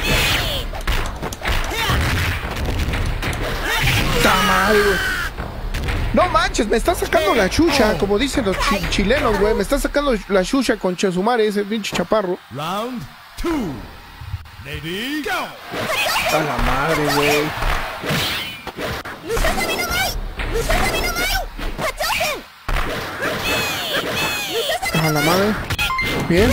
Puta madre, güey. No manches, me está sacando la chucha, como dicen los chi chilenos, güey. Me está sacando la chucha con Chesumare, ese pinche chaparro. Round two. Ready, go. A la madre, güey. A la madre. Bien.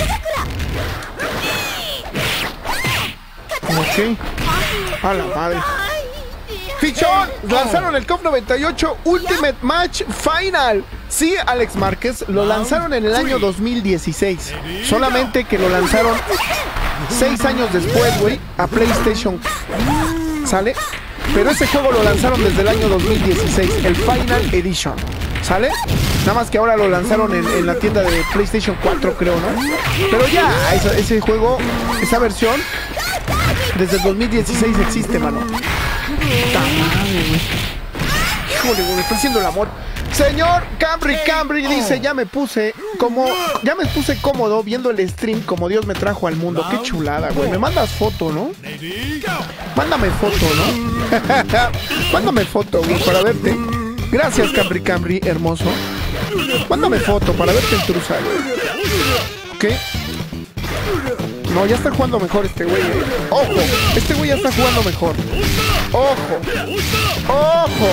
Ok. A la madre. Fichón, lanzaron el C O F noventa y ocho Ultimate Match Final. Sí, Alex Márquez, lo lanzaron en el año dos mil dieciséis. Solamente que lo lanzaron seis años después, güey, a PlayStation. ¿Sale? Pero ese juego lo lanzaron desde el año dos mil dieciséis, el Final Edition. ¿Sale? Nada más que ahora lo lanzaron en, en la tienda de PlayStation cuatro, creo, ¿no? Pero ya, ese, ese juego, esa versión, desde el dos mil dieciséis existe, mano. Puta madre, güey. Híjole, güey, me está haciendo el amor. Señor Camry Camry dice, ya me puse como, ya me puse cómodo viendo el stream como Dios me trajo al mundo. Qué chulada, güey. Me mandas foto, ¿no? Mándame foto, ¿no? Mándame foto, güey, para verte. Gracias, Camry Camry, hermoso. Mándame foto para verte en truza, güey. ¿Ok? No, ya está jugando mejor este güey, ¿eh? ¡Ojo! Este güey ya está jugando mejor. ¡Ojo! ¡Ojo!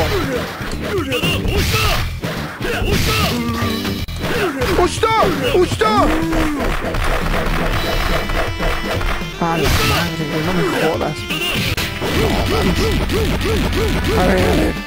¡Usto! ¡Usto! A la madre, güey, no me jodas. A ver, a ver.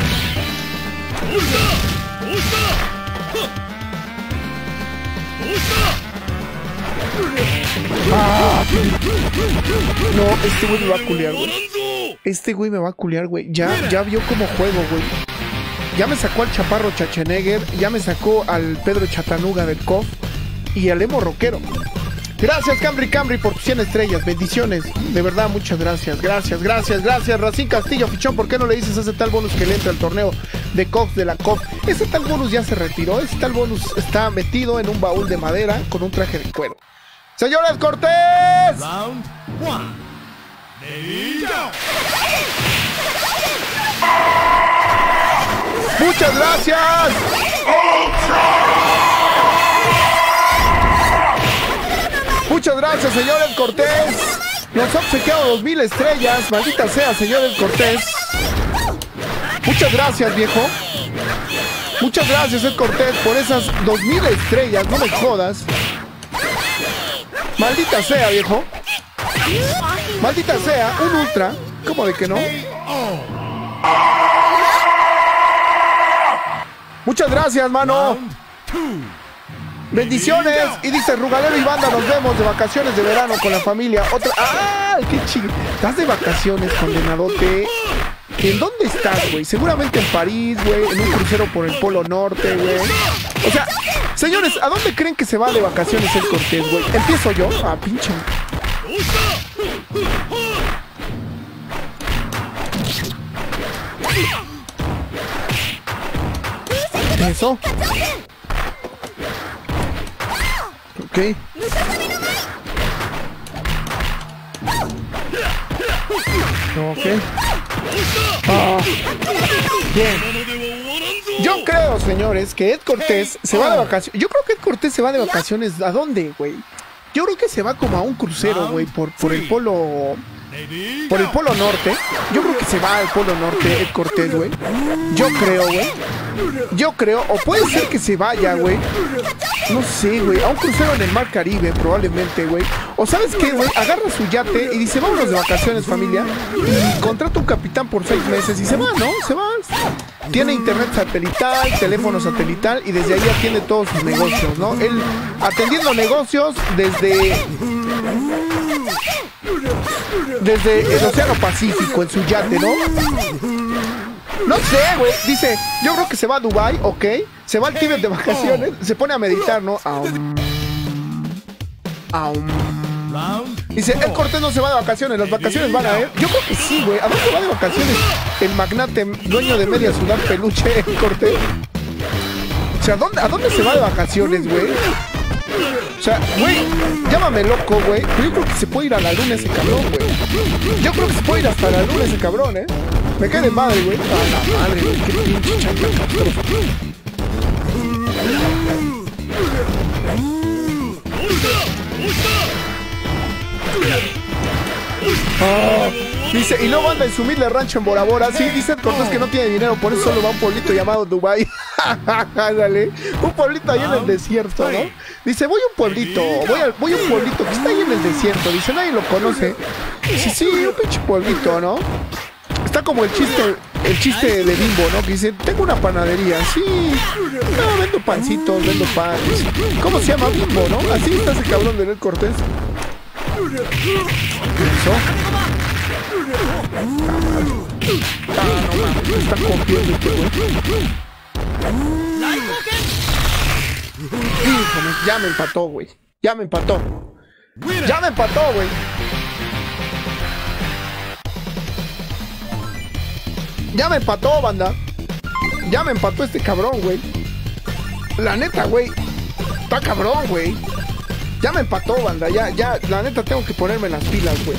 Ah, no, este güey me va a culear, güey. Este güey me va a culear, güey. Ya, ya vio cómo juego, güey. Ya me sacó al chaparro Schwarzenegger. Ya me sacó al Pedro Chatanuga del C O F. Y al Emo Rockero. Gracias, Camry Camry, por tus cien estrellas. Bendiciones. De verdad, muchas gracias. Gracias, gracias, gracias. Racín Castillo, fichón, ¿por qué no le dices a ese tal bonus que le entra al torneo de C O F de la C O F? Ese tal bonus ya se retiró. Ese tal bonus está metido en un baúl de madera con un traje de cuero. ¡Señores Cortés! Round one. Ready, go. ¡Muchas gracias! Muchas gracias, señores Cortés. Nos ha obsequiado dos mil estrellas. Maldita sea, señores Cortés. Muchas gracias, viejo. Muchas gracias, Ed Cortés, por esas dos mil estrellas. No me jodas. Maldita sea, viejo. Maldita sea, un ultra. ¿Cómo de que no? Muchas gracias, mano. Bendiciones. Y dice Rugalero y banda, nos vemos de vacaciones de verano con la familia. Otra. ¡Ah! ¡Qué chido! Estás de vacaciones, condenadote. ¿En dónde estás, güey? Seguramente en París, güey. En un crucero por el Polo Norte, güey. O sea, señores, ¿a dónde creen que se va de vacaciones el Cortés, güey? Empiezo yo. Ah, pinche. Eso. Ok. Ok. Ah. Bien. Yo creo, señores, que Ed Cortés se va de vacaciones. Yo creo que Ed Cortés se va de vacaciones. ¿A dónde, güey? Yo creo que se va como a un crucero, güey, por, por el polo... Por el Polo Norte. Yo creo que se va al Polo Norte Ed Cortés, güey. Yo creo, güey. Yo creo. O puede ser que se vaya, güey. No sé, güey. A un crucero en el Mar Caribe, probablemente, güey. O ¿sabes qué, güey? Agarra su yate y dice, vámonos de vacaciones, familia. Y contrata un capitán por seis meses y se va, ¿no? Se va. Tiene internet satelital, teléfono satelital y desde ahí atiende todos sus negocios, ¿no? Él atendiendo negocios desde... Desde el Océano Pacífico en su yate, ¿no? No sé, güey. Dice, yo creo que se va a Dubai, ok. Se va al Tíbet de vacaciones. Se pone a meditar, ¿no? Aum. Aum. Dice, Ed Cortés no se va de vacaciones. Las vacaciones van a él. Yo creo que sí, güey. ¿A dónde va de vacaciones el magnate dueño de media ciudad peluche, Ed Cortés? O sea, ¿a dónde, ¿a dónde se va de vacaciones, güey? O sea, güey, llámame loco, güey. Pero yo creo que se puede ir a la luna ese cabrón, güey. Yo creo que se puede ir hasta la luna ese cabrón, ¿eh? Me cae de madre, güey. A la madre, güey. Qué pinche chanca castrosa. Oh, dice, y luego anda en su humilde rancho en Bora Bora. Sí, dice el Cortés que no tiene dinero, por eso solo va a un pueblito llamado Dubai. Dale, un pueblito ahí en el desierto, ¿no? Dice, voy a un pueblito, voy a, voy a un pueblito que está ahí en el desierto. Dice, nadie lo conoce. Dice, sí, un pinche pueblito, ¿no? Está como el chiste, el chiste de Bimbo, ¿no? Que dice, tengo una panadería. Sí, no, vendo pancitos, vendo pan. ¿Cómo se llama? Bimbo, ¿no? Así está ese cabrón de Ed Cortés. ¿Qué hizo? Ah, no mames, me está copiando este güey. Híjole, ya me empató, güey. Ya me empató. Ya me empató, güey. Ya me empató, banda. Ya me empató este cabrón, güey. La neta, güey. Está cabrón, güey. Ya me empató, banda. Ya, ya, la neta tengo que ponerme las pilas, güey.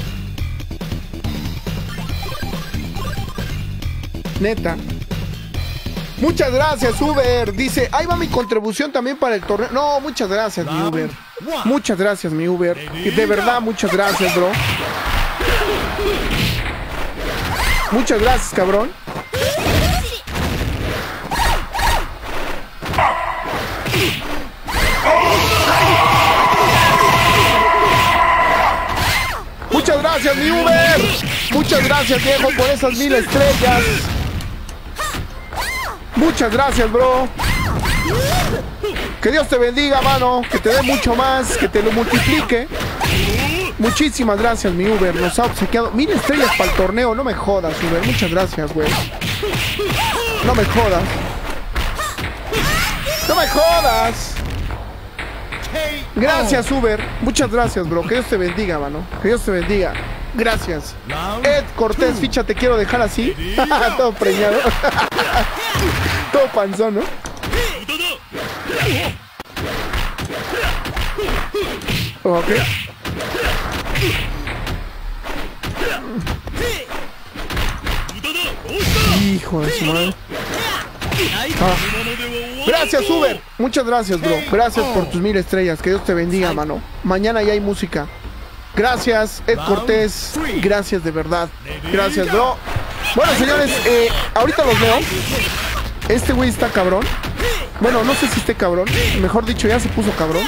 Neta. Muchas gracias, Uber. Dice, ahí va mi contribución también para el torneo. No, muchas gracias, mi Uber. Muchas gracias, mi Uber. De verdad, muchas gracias, bro. Muchas gracias, cabrón. Muchas gracias, mi Uber. Muchas gracias, viejo, por esas mil estrellas. Muchas gracias, bro. Que Dios te bendiga, mano. Que te dé mucho más. Que te lo multiplique. Muchísimas gracias, mi Uber. Nos ha obsequiado mil estrellas para el torneo. No me jodas, Uber. Muchas gracias, güey. No me jodas. No me jodas. Gracias, Uber. Muchas gracias, bro. Que Dios te bendiga, mano. Que Dios te bendiga. Gracias. Ed Cortés, ficha, te quiero dejar así. Todo preñado. Todo panzón, ¿no? Ok. Hijo de su madre. Ah. Gracias, Uber. Muchas gracias, bro. Gracias por tus mil estrellas. Que Dios te bendiga, mano. Mañana ya hay música. Gracias, Ed Cortés. Gracias, de verdad. Gracias, bro. Bueno, señores, eh, ahorita los leo. Este güey está cabrón. Bueno, no sé si esté cabrón. Mejor dicho, ya se puso cabrón.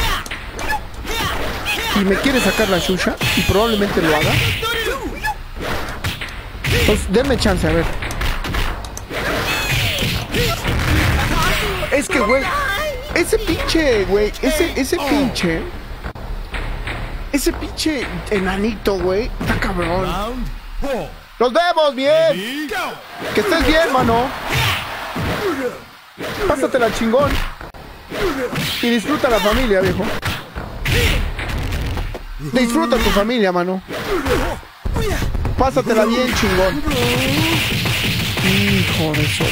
Y me quiere sacar la chucha. Y probablemente lo haga. Pues denme chance, a ver. Es que, güey, Ese pinche, güey, ese, ese pinche, ese pinche enanito, güey, está cabrón. Nos vemos bien. Que estés bien, mano. Pásatela chingón. Y disfruta la familia, viejo. Disfruta tu familia, mano. Pásatela bien, chingón. Hijo de eso,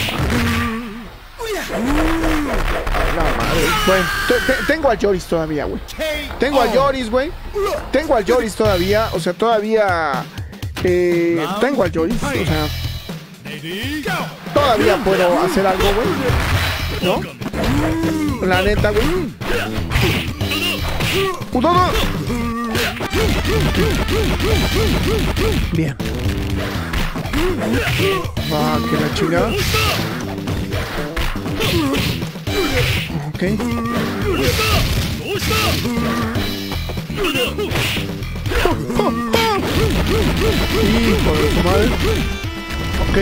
la madre. Bueno, tengo a Joris todavía, güey. Tengo a Joris, güey. Tengo a Joris todavía. O sea, todavía... Eh, tengo a Joris. O sea... Todavía puedo hacer algo, güey. ¿No? La neta, güey. ¡Udodo! Bien. Va, que la chingada. Ok. Hijo de su madre. Ok.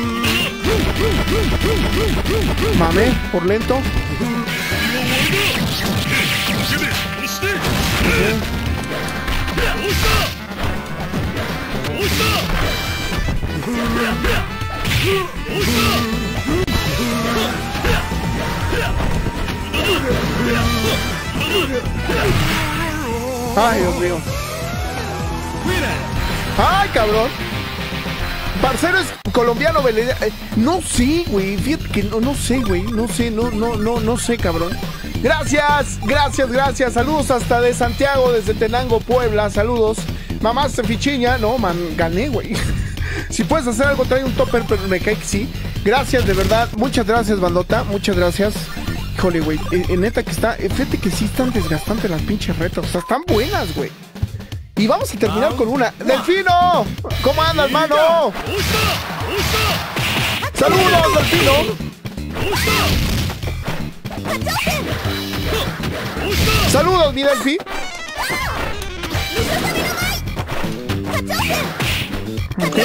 Mame, por lento. Okay. Ay, Dios mío. Ay, cabrón. Parcero es colombiano, eh, no sé, güey. Fíjate que no, no sé, güey. No sé, no, no, no, no sé, cabrón. Gracias, gracias, gracias. Saludos hasta de Santiago, desde Tenango, Puebla. Saludos. Mamá Fichiña. No, man, gané, güey. Si puedes hacer algo, trae un topper, pero me cae que sí. Gracias, de verdad. Muchas gracias, bandota. Muchas gracias. Híjole, güey. Eh, neta que está. Eh, fíjate que sí están desgastantes las pinches retas. O sea, están buenas, güey. Y vamos a terminar con una. ¡Delfino! ¿Cómo andas, mano? ¡Saludos, Delfino! ¡Saludos, mi Delfi! Okay.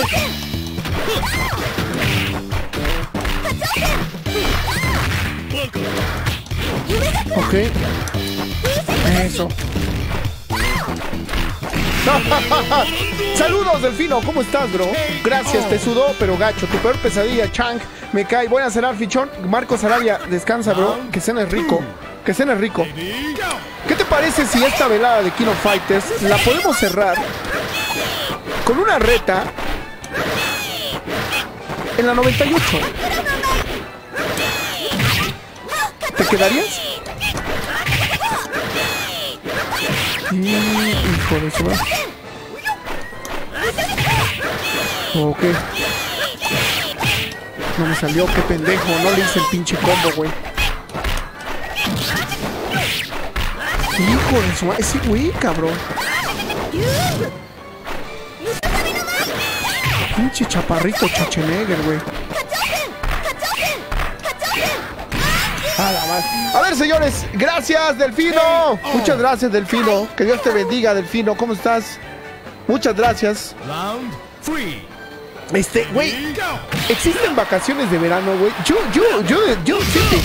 Ok. Eso. Saludos, Delfino, ¿cómo estás, bro? Gracias, te sudó, pero gacho. Tu peor pesadilla, Chank. Me cae. Voy a cenar, fichón. Marcos Arabia, descansa, bro. Que cenes rico. Que cenes rico. ¿Qué te parece si esta velada de King of Fighters la podemos cerrar con una reta en la noventa y ocho? ¿Te quedarías? Hijo de su madre. Ok. No me salió, qué pendejo. No le hice el pinche combo, güey. Hijo de su madre. Ese güey, cabrón. Pinche chaparrito Schwarzenegger, güey. A la madre. A ver, señores, gracias, Delfino. Muchas gracias, Delfino. Que Dios te bendiga, Delfino. ¿Cómo estás? Muchas gracias. Este, güey, existen vacaciones de verano, güey. Yo, yo, yo, yo, fíjate.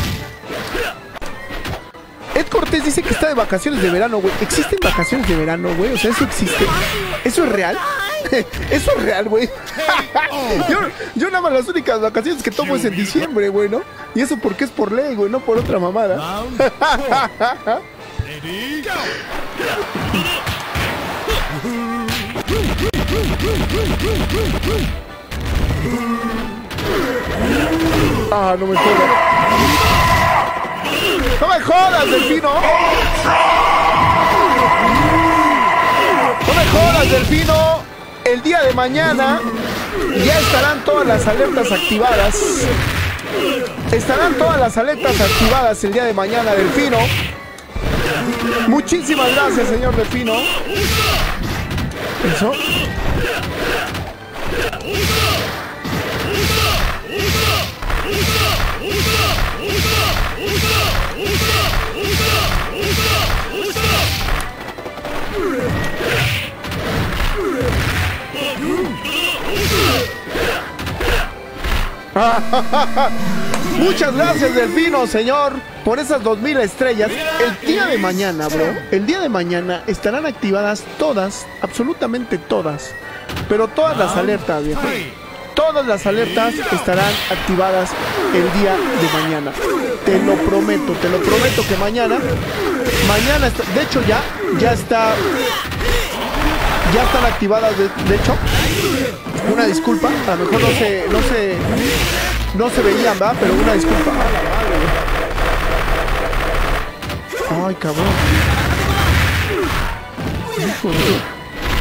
Ed Cortés dice que está de vacaciones de verano, güey. ¿Existen vacaciones de verano, güey? O sea, ¿eso existe? ¿Eso es real? Eso es real, güey. yo, yo nada más las únicas vacaciones que tomo es en diciembre, güey, ¿no? Y eso porque es por ley, güey, no por otra mamada. Ah, no me jodas. ¡No me jodas, Delfino! ¡No me jodas, Delfino! El día de mañana ya estarán todas las alertas activadas. Estarán todas las alertas activadas el día de mañana, Delfino. Muchísimas gracias, señor Delfino. Eso. Muchas gracias, Delfino, señor. por esas dos mil estrellas. El día de mañana, bro, el día de mañana estarán activadas todas, absolutamente todas, pero todas las alertas, viejo. Todas las alertas estarán activadas el día de mañana. Te lo prometo, te lo prometo que mañana, mañana, está, de hecho ya, ya está, ya están activadas, de, de hecho, una disculpa, a lo mejor no se, no se, no se veían, ¿verdad? Pero una disculpa. Ay, cabrón. Hijo de...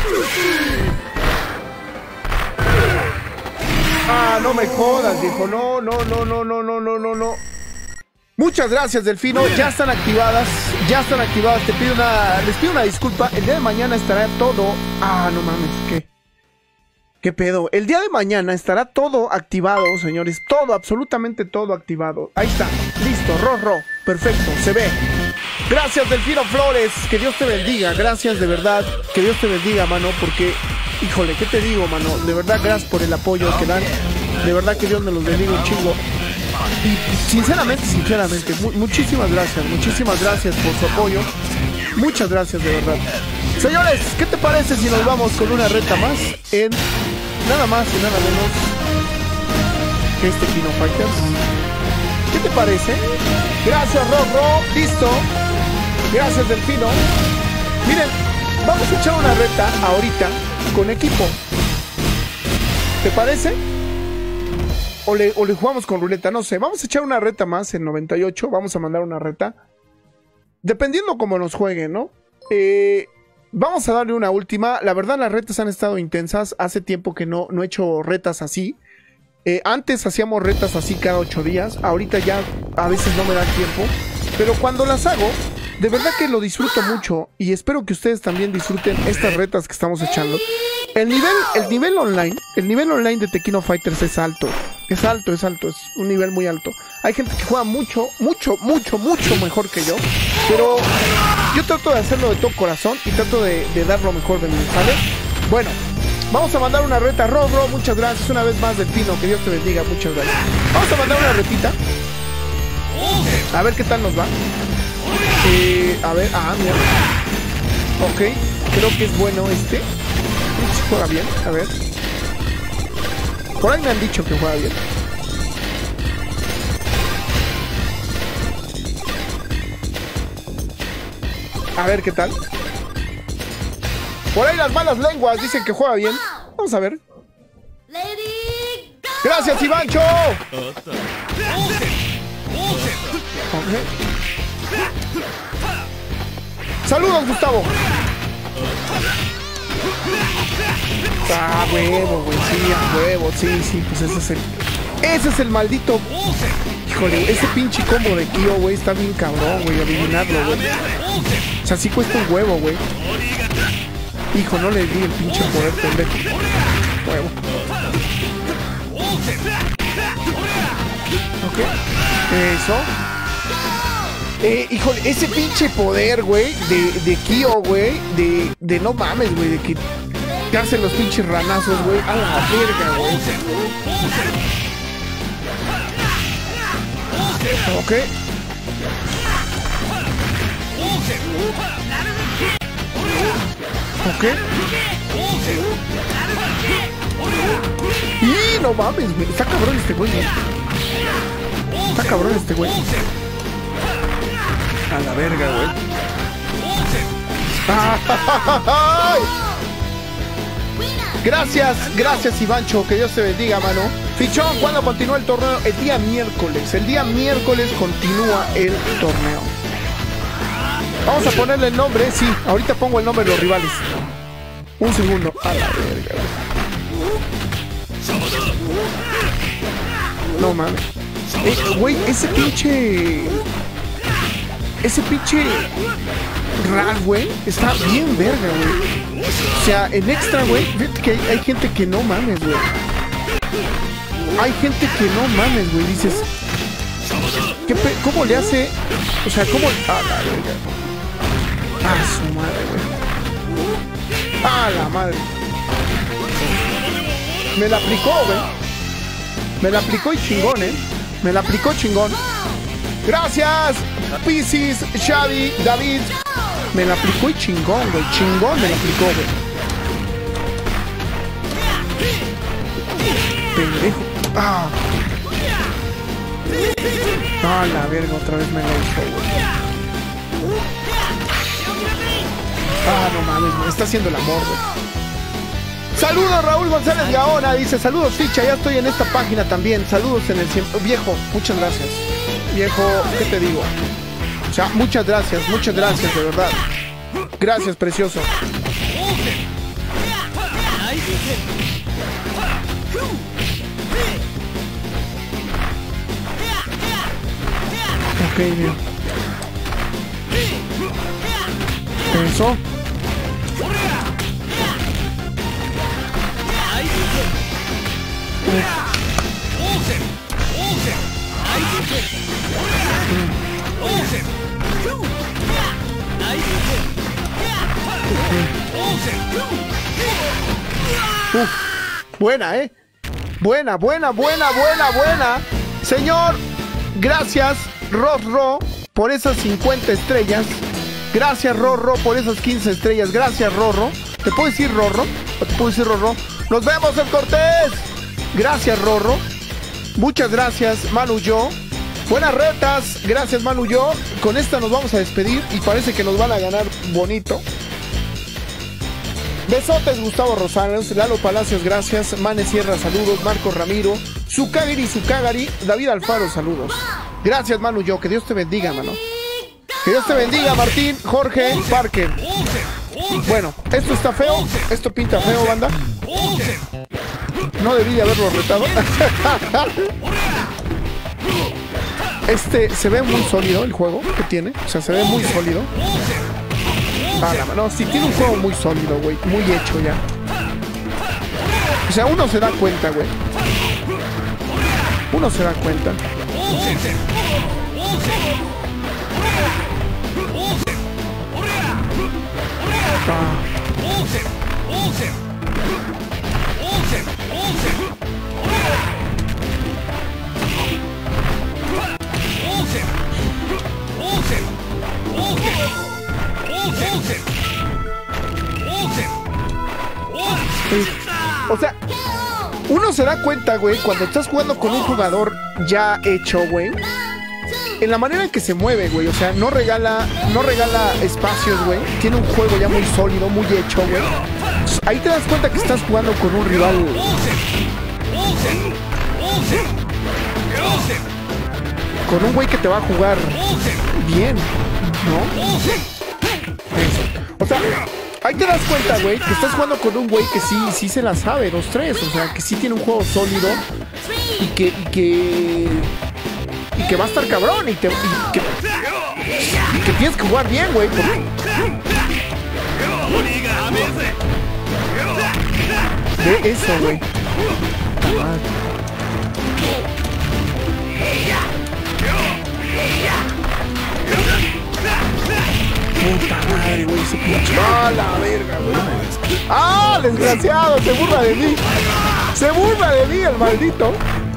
Ah, no me jodas, dijo. No, no, no, no, no, no, no, no, no. Muchas gracias, Delfino. Ya están activadas. Ya están activadas. Te pido una. Les pido una disculpa. El día de mañana estará todo. Ah, no mames, ¿qué? ¿Qué pedo? El día de mañana estará todo activado, señores. Todo, absolutamente todo activado. Ahí está. Listo. Ro, ro. Perfecto. Se ve. Gracias, Delfino Flores. Que Dios te bendiga. Gracias, de verdad. Que Dios te bendiga, mano. Porque, híjole, ¿qué te digo, mano? De verdad, gracias por el apoyo que dan. De verdad que Dios me los bendiga un chingo. Y sinceramente, sinceramente, mu muchísimas gracias. Muchísimas gracias por su apoyo. Muchas gracias, de verdad. Señores, ¿qué te parece si nos vamos con una reta más? En nada más y nada menos que este Kino Fighters. ¿Qué te parece? Gracias, Rorro. Listo. Gracias, Delfino. Miren, vamos a echar una reta ahorita con equipo. ¿Te parece? O le, o le jugamos con ruleta, no sé. Vamos a echar una reta más en noventa y ocho. Vamos a mandar una reta. Dependiendo cómo nos jueguen, ¿no? Eh, vamos a darle una última. La verdad, las retas han estado intensas. Hace tiempo que no, no he hecho retas así. Eh, antes hacíamos retas así cada ocho días. Ahorita ya a veces no me da tiempo. Pero cuando las hago, de verdad que lo disfruto mucho. Y espero que ustedes también disfruten estas retas que estamos echando. El nivel, el nivel online, el nivel online de Tequino Fighters es alto. Es alto, es alto, es un nivel muy alto. Hay gente que juega mucho, mucho, mucho, mucho mejor que yo. Pero yo trato de hacerlo de todo corazón y trato de, de dar lo mejor de mí, ¿sale? Bueno, vamos a mandar una reta. Ro, Ro, muchas gracias. Una vez más, Delfino, que Dios te bendiga, muchas gracias. Vamos a mandar una retita. A ver qué tal nos va. Eh, a ver, ah, mira. Ok, creo que es bueno este. Si juega bien, a ver. Por ahí me han dicho que juega bien. A ver qué tal. Por ahí las malas lenguas dicen que juega bien. Vamos a ver. Gracias, Ivancho. Okay. Saludos, Gustavo. Ah, huevo, güey, sí, a huevo, sí, sí, pues ese es el... Ese es el maldito... Híjole, ese pinche combo de Kyo, güey, está bien cabrón, güey, adivinarlo, güey. O sea, sí cuesta un huevo, güey. Hijo, no le di el pinche poder, pendejo. Huevo. Ok, eso. Eh, híjole, ese pinche poder, güey, de, de Kyo, güey, de, de no mames, güey, de que te hacen los pinches ranazos, güey, a la verga, güey. Ok. Ok. Y no mames, güey, está cabrón este güey, güey. Está cabrón este güey. A la verga, güey. ¡Ay! Gracias, gracias, Ivancho. Que Dios te bendiga, mano. Fichón, ¿cuándo continúa el torneo? El día miércoles. El día miércoles continúa el torneo. Vamos a ponerle el nombre. Sí, ahorita pongo el nombre de los rivales. Un segundo. A la verga. No mames. Eh, güey, ese pinche... Ese pinche... Ral, güey, está bien verga, güey. O sea, en extra, güey, fíjate que hay, hay gente que no mames, güey. Hay gente que no mames, güey. Dices, ¿qué pe ¿cómo le hace? O sea, ¿cómo? Ah, la verga. Ah, su madre, güey. Ah, la madre. Me la aplicó, güey. Me la aplicó y chingón, eh. Me la aplicó chingón. Gracias, Piscis, Xavi, David. Me la aplicó y chingón, güey. Chingón me la aplicó, güey. Pendejo. Ah. Ah, la verga, otra vez me la hizo, güey. Ah, no mames, me está haciendo el amor, güey. Saludos, Raúl González Gaona. Dice, saludos, ficha, ya estoy en esta página también. Saludos en el ciento. Viejo, muchas gracias. Viejo, ¿qué te digo? O sea, muchas gracias, muchas gracias, de verdad. Gracias, precioso. Ok, bien. Eso. Uf, buena, eh. Buena, buena, buena, buena, buena. Señor, gracias, Rorro, por esas cincuenta estrellas. Gracias, Rorro, por esas quince estrellas. Gracias, Rorro. ¿Te puedo decir Rorro? ¿O te puedo decir Rorro? ¡Nos vemos en Cortés! Gracias, Rorro. Muchas gracias, Manu Yo. Buenas retas. Gracias, Manu Yo. Con esta nos vamos a despedir y parece que nos van a ganar bonito. Besotes, Gustavo Rosales, Lalo Palacios, gracias. Mane Sierra, saludos. Marco Ramiro, Sukagiri, Sukagari, David Alfaro, saludos. Gracias, Manu Yo. Que Dios te bendiga, mano. Que Dios te bendiga, Martín, Jorge, Parker. Bueno, esto está feo. Esto pinta feo, banda. No debí de haberlo retado. Este se ve muy sólido el juego que tiene. O sea, se ve muy sólido. Ah, no, sí, tiene un juego muy sólido, güey. Muy hecho ya. O sea, uno se da cuenta, güey. Uno se da cuenta. Ah. O sea, uno se da cuenta, güey, cuando estás jugando con un jugador ya hecho, güey, en la manera en que se mueve, güey. O sea, no regala, no regala espacios, güey. Tiene un juego ya muy sólido, muy hecho, güey. Ahí te das cuenta que estás jugando con un rival. Con un güey que te va a jugar bien, ¿no? Eso. O sea, ahí te das cuenta, güey, que estás jugando con un güey que sí, sí se la sabe, dos tres. O sea, que sí tiene un juego sólido y que, y que, y que va a estar cabrón y, te, y, que, y que tienes que jugar bien, güey. Porque... Ve eso, güey. Puta madre, güey, ese pinche. ¡Ah, la verga, güey! ¡Ah, desgraciado! Se burla de mí. Se burla de mí, el maldito.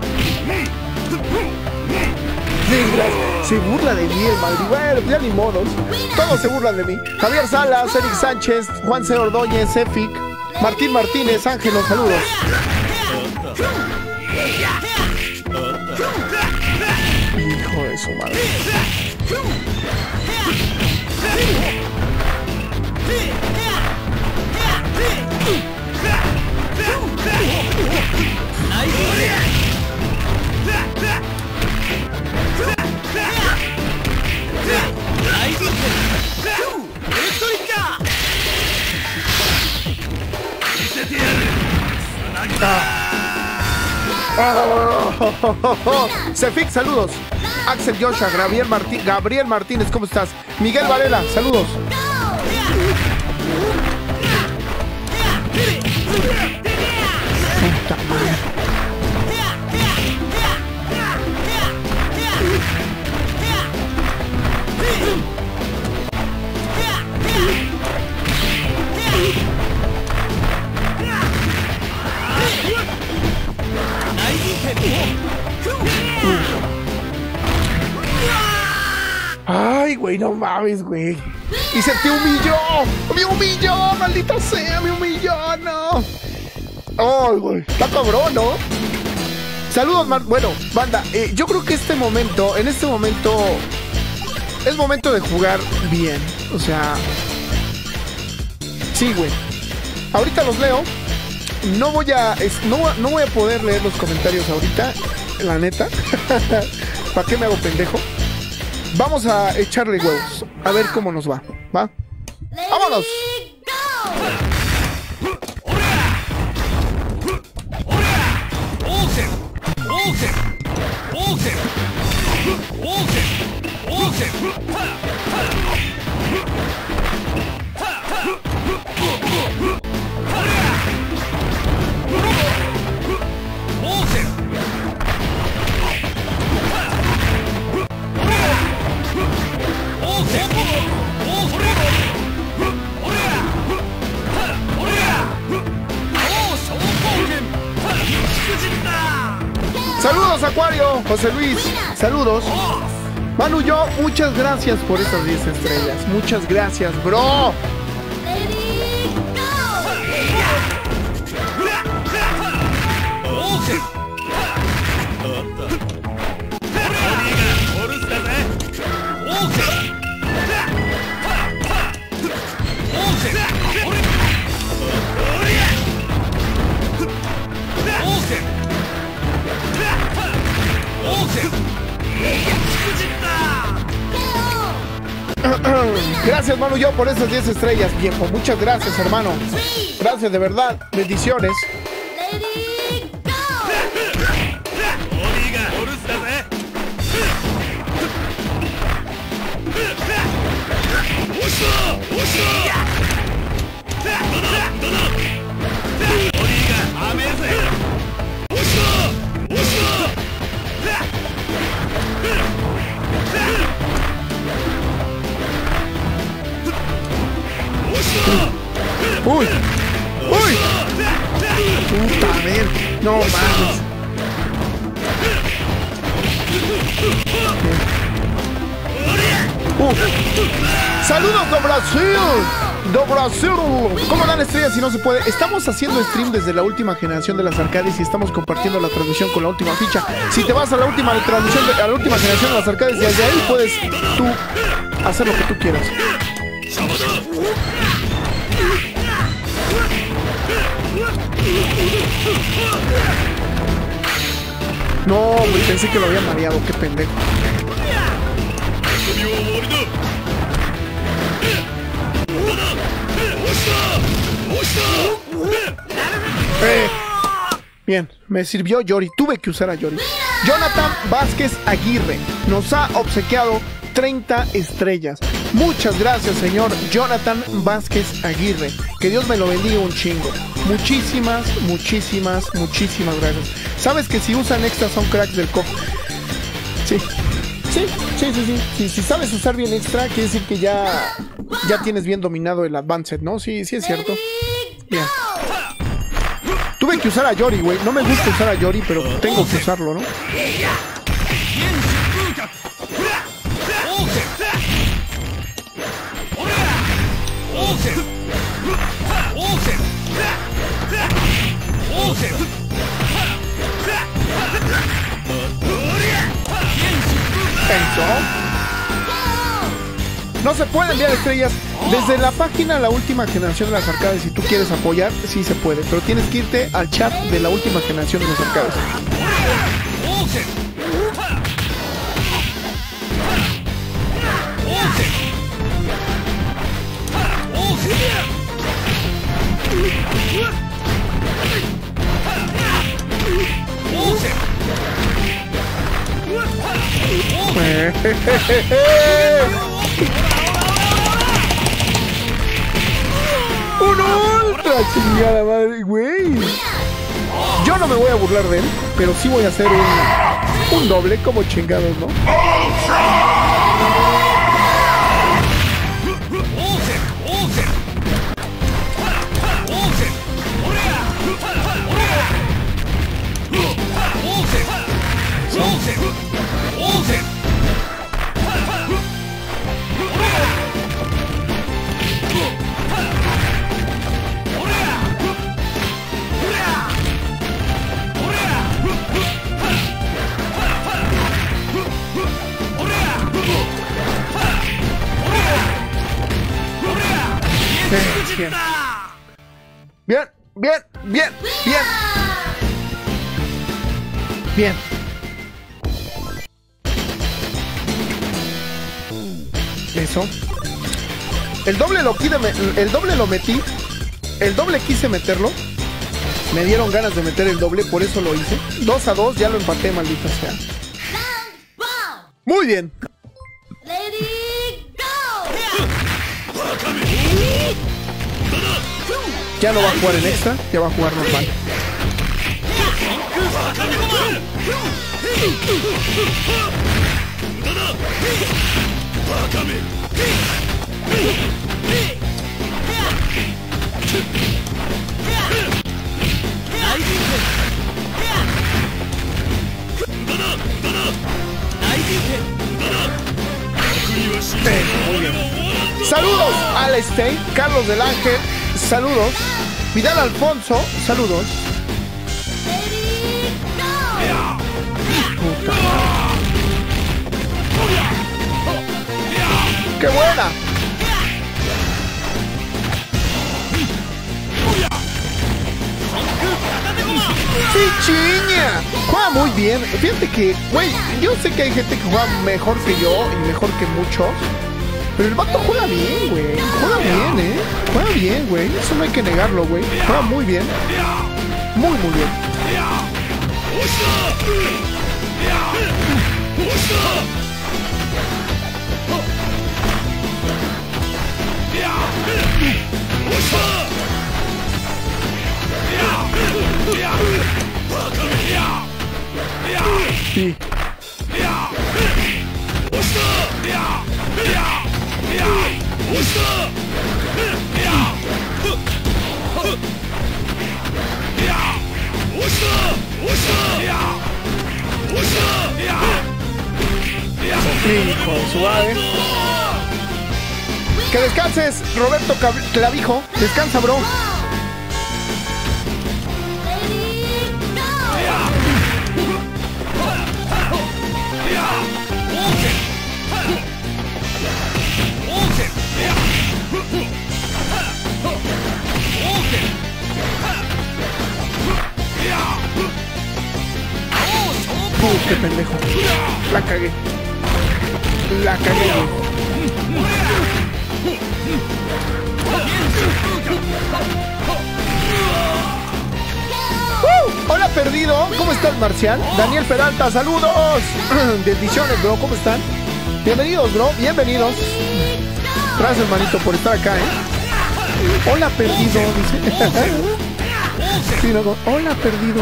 Desgraciado. Se burla de mí, el maldito. Bueno, ya ni modos. Todos se burlan de mí. Javier Salas, Eric Sánchez, Juan C. Ordóñez, Efic, Martín Martínez, Ángelo, saludos. Hijo de su madre. Sefik, saludos. Axel Joshua, Gabriel, Martí Gabriel Martínez, ¿cómo estás? Miguel Varela, saludos. Puta madre. Ay, güey, no mames, güey. Y se te humilló. Me humilló, maldita sea, me humilló, no. Ay, güey, está cabrón, ¿no? Saludos, man. Bueno, banda, eh, yo creo que este momento, en este momento, es momento de jugar bien. O sea, sí, güey. Ahorita los leo. No voy a, es, no, no voy a poder leer los comentarios ahorita, la neta. ¿Para qué me hago pendejo? Vamos a echarle huevos. A ver cómo nos va. ¿Va? ¡Vámonos! Saludos, Acuario, José Luis, saludos. Manu, yo, muchas gracias por esas diez estrellas. Muchas gracias, bro. Gracias, Manu, yo, por esas diez estrellas, viejo. Muchas gracias, hermano. Gracias, de verdad. Bendiciones. Uy, uy, puta ver, no mames. Uh. Saludos de Brasil, de Brasil. ¿Cómo dan estrellas si no se puede? Estamos haciendo stream desde la última generación de las arcades y estamos compartiendo la transmisión con la última ficha. Si te vas a la última transmisión, de, a la última generación de las arcades, desde ahí puedes tú hacer lo que tú quieras. No, güey, pensé que lo había mareado, qué pendejo. Eh, bien, me sirvió Yori, tuve que usar a Yori. Jonathan Vázquez Aguirre nos ha obsequiado treinta estrellas. Muchas gracias, señor Jonathan Vázquez Aguirre. Que Dios me lo bendiga un chingo. Muchísimas, muchísimas, muchísimas gracias. ¿Sabes que si usan extra son cracks del cofre? Sí, sí, sí, sí, sí. Si, si sabes usar bien extra, quiere decir que ya, ya tienes bien dominado el advanced, ¿no? Sí, sí es cierto. Bien. Tuve que usar a Yori, güey. No me gusta usar a Yori, pero tengo que usarlo, ¿no? No se puede enviar estrellas desde la página La Última Generación de las Arcades. Si tú quieres apoyar, sí se puede, pero tienes que irte al chat de La Última Generación de las Arcades. ¡Un ultra! ¡Chingada madre, güey! Yo no me voy a burlar de él, pero sí voy a hacer un, un doble como chingados, ¿no? Bien. Bien, bien, bien, bien. Bien. Eso. El doble lo quise, el doble lo metí. El doble quise meterlo. Me dieron ganas de meter el doble, por eso lo hice. Dos a dos, ya lo empaté, maldita sea. Muy bien. Ya no va a jugar en extra, ya va a jugar normal. Eh, muy bien. Saludos a Alestein, Carlos del Ángel, saludos. Vidal Alfonso, saludos. Puta. ¡Qué buena! ¡Fichiña! Juega muy bien. Fíjate que, güey, yo sé que hay gente que juega mejor que yo y mejor que muchos. Pero el vato juega bien, güey. Juega bien, eh. Juega bien, güey. Eso no hay que negarlo, güey. Juega muy bien. Muy, muy bien. Sí. Hijo, suave. Que descanses, Roberto Clavijo. Descansa, bro. Uh, qué pendejo. La cagué. La cagué. Uh, hola, perdido. ¿Cómo estás, Marcial? Daniel Peralta, saludos. Bendiciones, bro. ¿Cómo están? Bienvenidos, bro. Bienvenidos. Gracias, hermanito, por estar acá, ¿eh? Hola, perdido, dice. Sí, no, hola, perdido.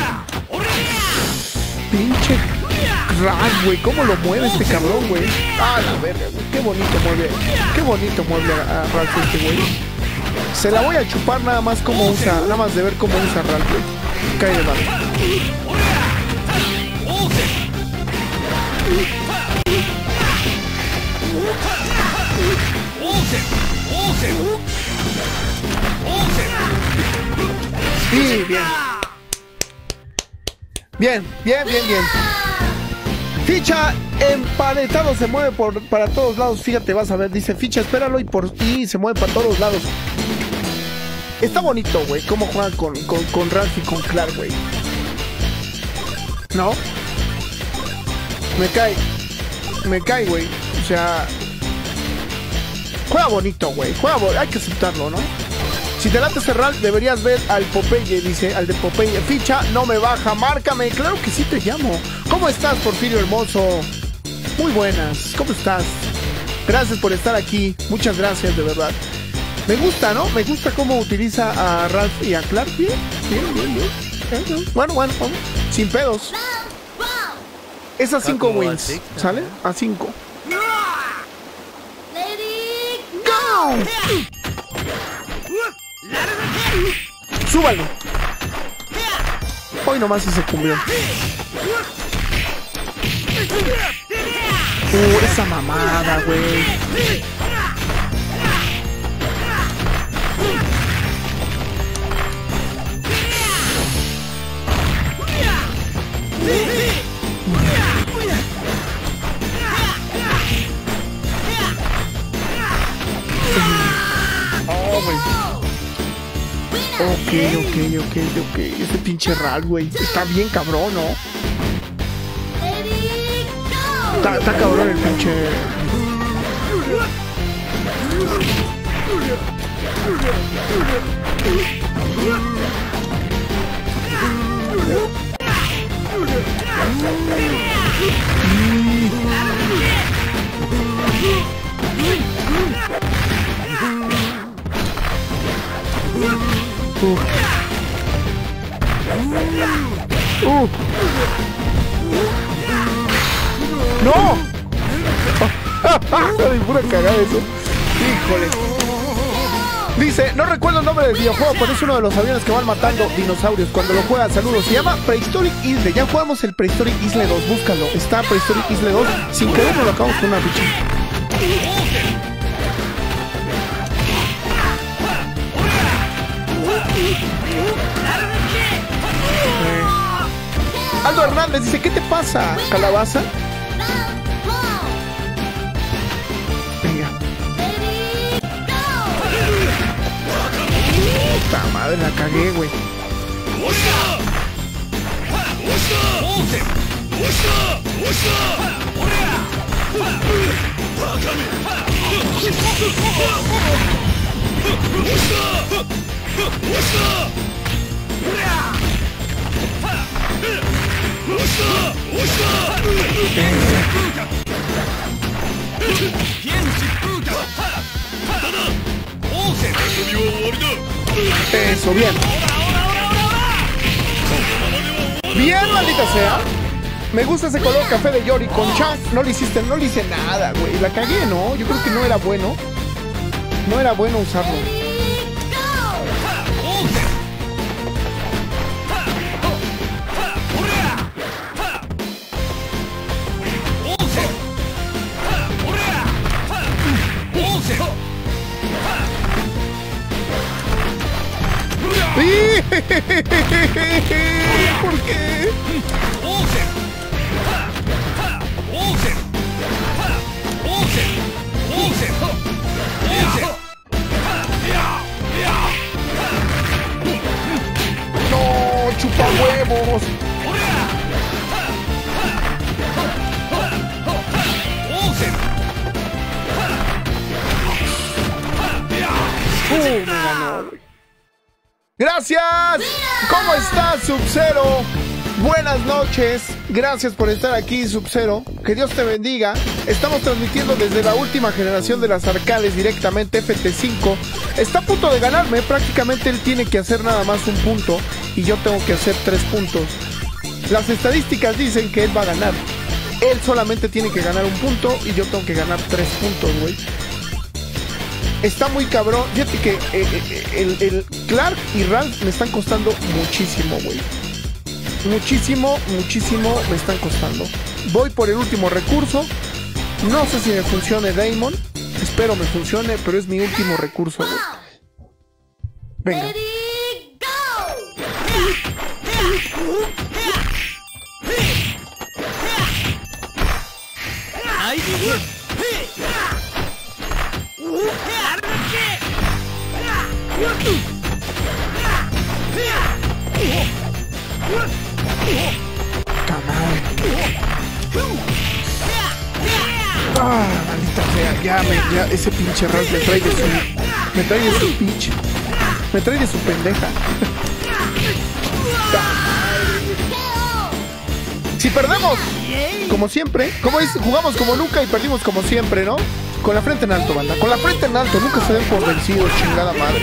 Pinche Ras, güey. ¿Cómo lo mueve este cabrón, güey? Ah, la verga, güey. Qué bonito mueve. Qué bonito mueve a, a Ras este güey. Se la voy a chupar nada más como usa. Nada más de ver cómo usa Ras, güey. Cae de mano. Sí, bien. Bien, bien, bien, bien. Ficha empanetado se mueve por, para todos lados. Fíjate, vas a ver, dice ficha, espéralo y por y se mueve para todos lados. Está bonito, güey, cómo juegan con, con, con Ralph y con Clark, güey. ¿No? Me cae. Me cae, güey. O sea... Juega bonito, güey. Juega bonito. Hay que aceptarlo, ¿no? Si te late cerrar, deberías ver al Popeye, dice, al de Popeye. Ficha, no me baja, márcame. Claro que sí te llamo. ¿Cómo estás, Porfirio hermoso? Muy buenas. ¿Cómo estás? Gracias por estar aquí. Muchas gracias, de verdad. Me gusta, ¿no? Me gusta cómo utiliza a Ralph y a Clark. Bien, bien, bien, bien. Bueno, bueno, vamos. Sin pedos. Es a cinco wins, ¿sale? A cinco. ¡Go! ¡Súbalo! Hoy nomás sí se cumplió. Uh, esa mamada, güey. Oh, güey. ok, ok, ok, ok. Ese pinche Ralph, güey. Está bien cabrón, ¿no? Está, está cabrón el pinche. Uh. Uh. ¡No! ¡Ay, pura cagada eso! ¡Híjole! Dice, no recuerdo el nombre del videojuego, pero es uno de los aviones que van matando dinosaurios cuando lo juegan. Saludos. Se llama Prehistoric Isle. Ya jugamos el Prehistoric Isle dos. Búscalo. Está Prehistoric Isle dos. Sin querer nos lo acabamos con una ficha. Aldo Hernández dice, ¿qué te pasa, calabaza? Venga. Puta madre, la cagué, güey. Eso, bien. Bien, maldita sea. Me gusta ese color café de Yori con Chang. No le hiciste, no le hice nada, güey. La cagué, ¿no? Yo creo que no era bueno. No era bueno usarlo. ¿Por qué? No, chupa huevos. Uh, me ganó, güey. Gracias. ¿Cómo estás, Sub-Zero? Buenas noches. Gracias por estar aquí, Sub-Zero. Que Dios te bendiga. Estamos transmitiendo desde la última generación de las arcades directamente, F T cinco. Está a punto de ganarme. Prácticamente él tiene que hacer nada más un punto y yo tengo que hacer tres puntos. Las estadísticas dicen que él va a ganar. Él solamente tiene que ganar un punto y yo tengo que ganar tres puntos, güey. Está muy cabrón. Fíjate que eh, el, el Clark y Ralph me están costando muchísimo, güey. Muchísimo, muchísimo me están costando. Voy por el último recurso. No sé si me funcione Damon. Espero me funcione, pero es mi último recurso, güey. Venga. Ah, maldita sea, ya, me, ya ese pinche Ralph me trae de su... Me trae de su pinche... Me trae de su pendeja. Si perdemos, como siempre, como es, jugamos como nunca y perdimos como siempre, ¿no? Con la frente en alto, banda. Con la frente en alto, nunca se den por vencidos, chingada madre.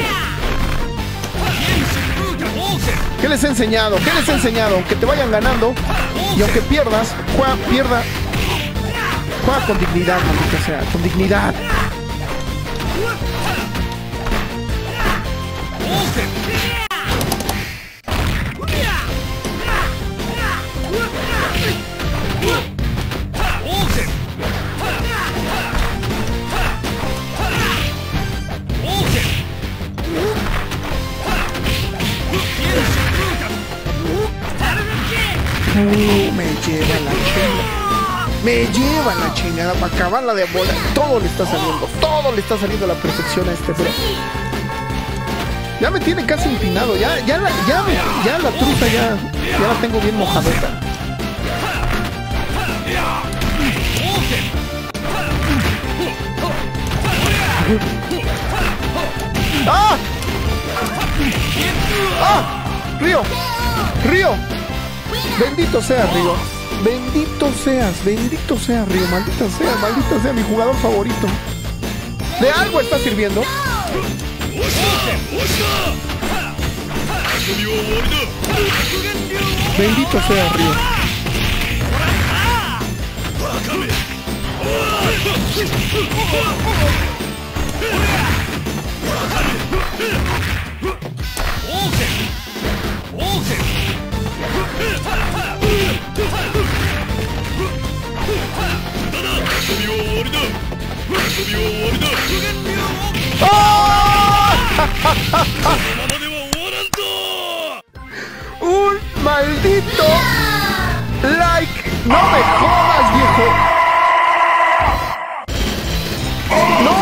¿Qué les he enseñado? ¿Qué les he enseñado? Aunque te vayan ganando y aunque pierdas, juega, pierda, juega con dignidad, maldita sea, con dignidad. Uh, me lleva la chingada. Me lleva la chingada para acabarla de bola. Todo le está saliendo. Todo le está saliendo a la perfección a este bro. Ya me tiene casi empinado. Ya, ya, la, ya, ya la truza ya, ya la tengo bien mojadota. ¡Ah! ¡Ah! ¡Río! ¡Río! Bendito sea Río. Bendito seas, bendito sea Río. Maldita sea, maldita sea mi jugador favorito. ¿De algo está sirviendo? Bendito sea Río. Un maldito like. No me jodas, viejo. No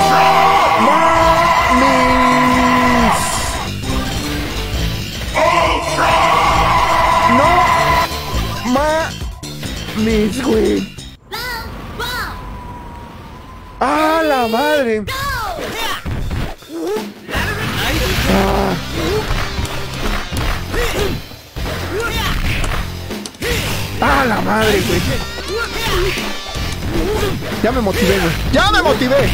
mames. No mames, güey. ¡Ah, la madre! Ah. ¡Ah, la madre, güey! Ya me motivé, güey. ¡Ya me motivé!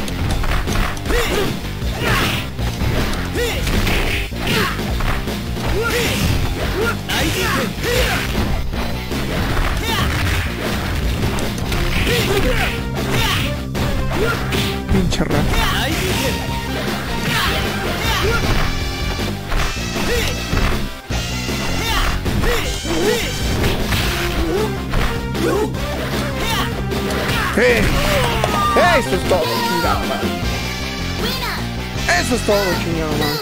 Pinche rata. ¡Eh! Eso es todo, chingada madre. Eso es todo, chingada madre.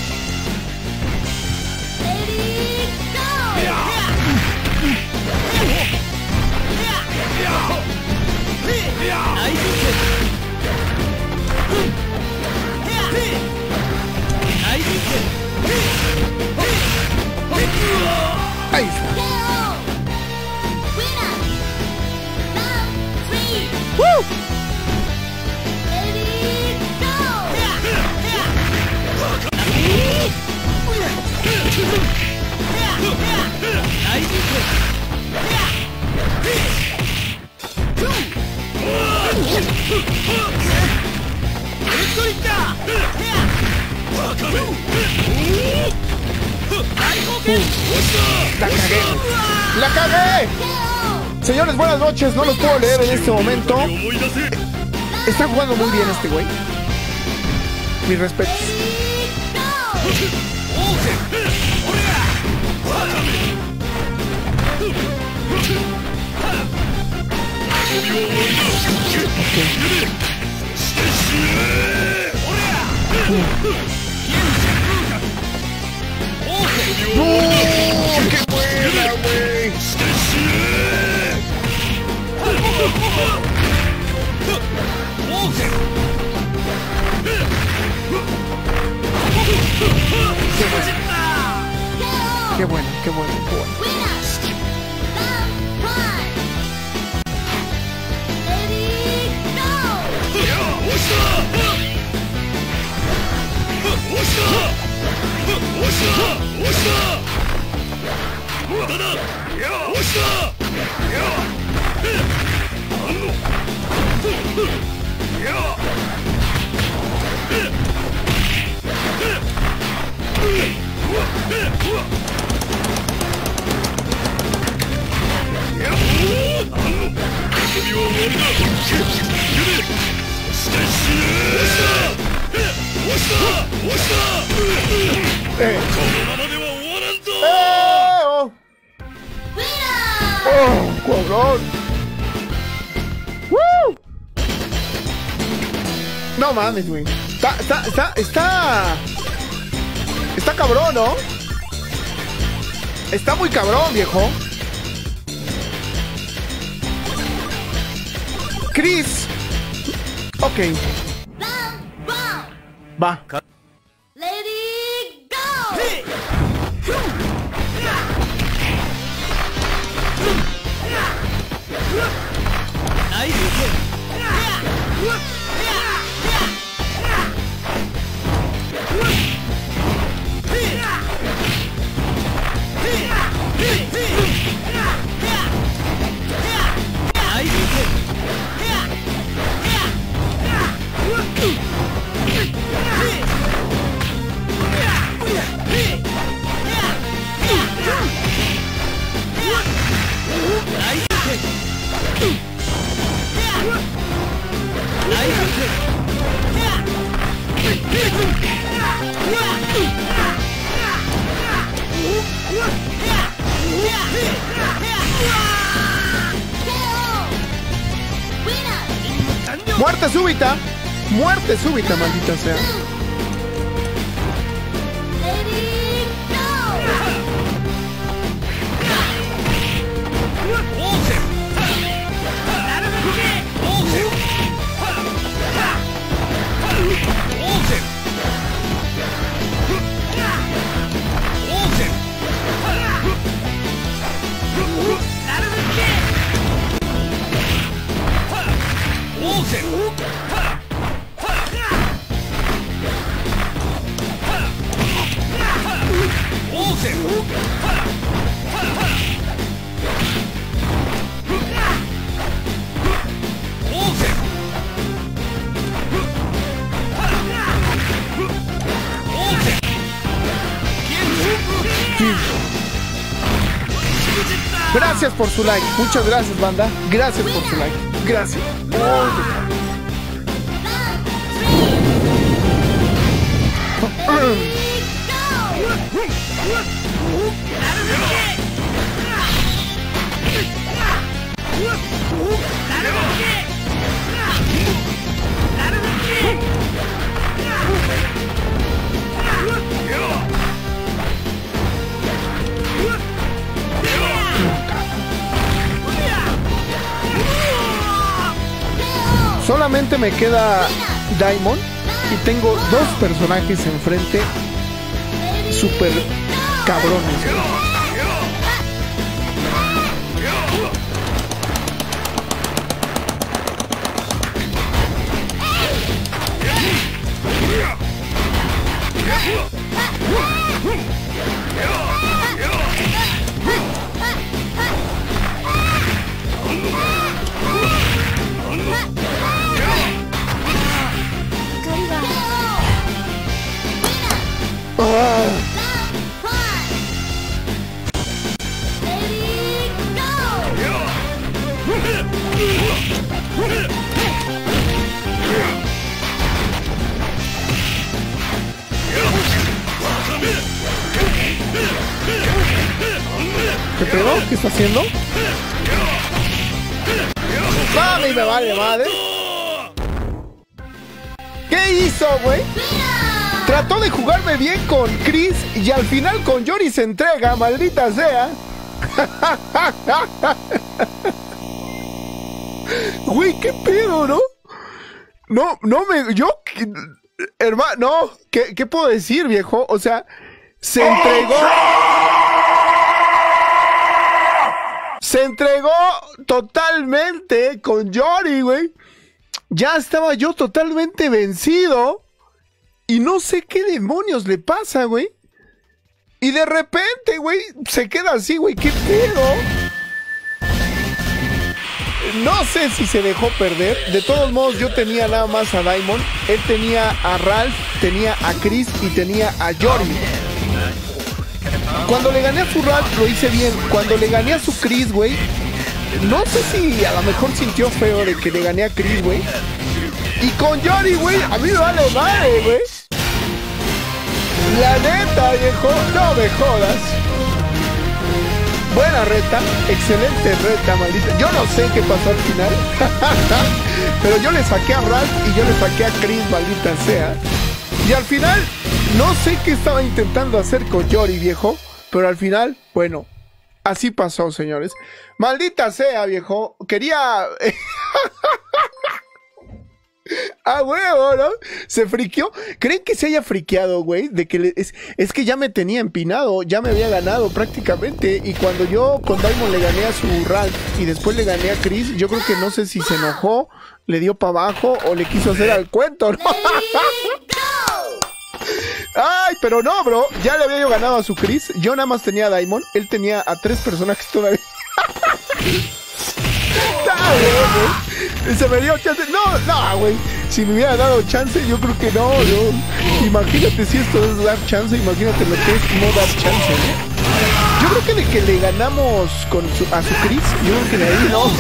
Ahí está. ¡Woo! La cagué. La cagué. Señores, buenas noches. No los puedo leer en este momento. Está jugando muy bien este güey. Mis respetos. ¡No! ¡Qué buena, güey! Qué bueno, qué bueno, qué bueno. Eh. ¡Eh! ¡Oh! ¡Oh, cabrón! ¡Woo! No mames, güey. Está, está, está, está... Está cabrón, ¿no? Está muy cabrón, viejo. Chris. Ok. Va. Lady Muerte súbita. Muerte súbita, maldita sea. Gracias por su like. Muchas gracias, banda. Gracias por su like. Gracias. Solamente me queda Daimon y tengo dos personajes enfrente super cabrones. ¿Qué pedo? ¿Qué está haciendo? ¡Mami, me vale madre! ¿Qué hizo, güey? Trató de jugarme bien con Chris y al final con Yori se entrega, maldita sea. Güey, qué pedo, ¿no? No, no me... Yo... Hermano, no. ¿Qué, qué puedo decir, viejo? O sea, se entregó... Se entregó totalmente con Yori, güey. Ya estaba yo totalmente vencido. Y no sé qué demonios le pasa, güey. Y de repente, güey, se queda así, güey. ¿Qué pedo? No sé si se dejó perder. De todos modos, yo tenía nada más a Daimon. Él tenía a Ralph, tenía a Chris y tenía a Yori. Cuando le gané a su Ralph lo hice bien. Cuando le gané a su Chris, güey, no sé si a lo mejor sintió feo de que le gané a Chris, güey. Y con Yori, güey, a mí me vale madre, güey. La neta, viejo, no me jodas. Buena reta, excelente reta, maldita. Yo no sé qué pasó al final. Pero yo le saqué a Ralph y yo le saqué a Chris, maldita sea. Y al final, no sé qué estaba intentando hacer con Yori, viejo. Pero al final, bueno, así pasó, señores. Maldita sea, viejo. Quería... Ah, huevo, ¿no? Se friqueó. ¿Creen que se haya friqueado, güey? De que le, es, es que ya me tenía empinado, ya me había ganado prácticamente. Y cuando yo con Diamond le gané a su Ralph y después le gané a Chris, yo creo que no sé si se enojó, le dio para abajo o le quiso hacer al cuento, ¿no? Ay, pero no, bro. Ya le había yo ganado a su Chris. Yo nada más tenía a Diamond. Él tenía a tres personajes todavía. No, güey. Se me dio chance. No, no, güey. Si me hubiera dado chance, yo creo que no, no. Imagínate si esto es dar chance. Imagínate lo que es no dar chance, ¿no? Yo creo que de que le ganamos con su, a su Chris, yo creo que de ahí no.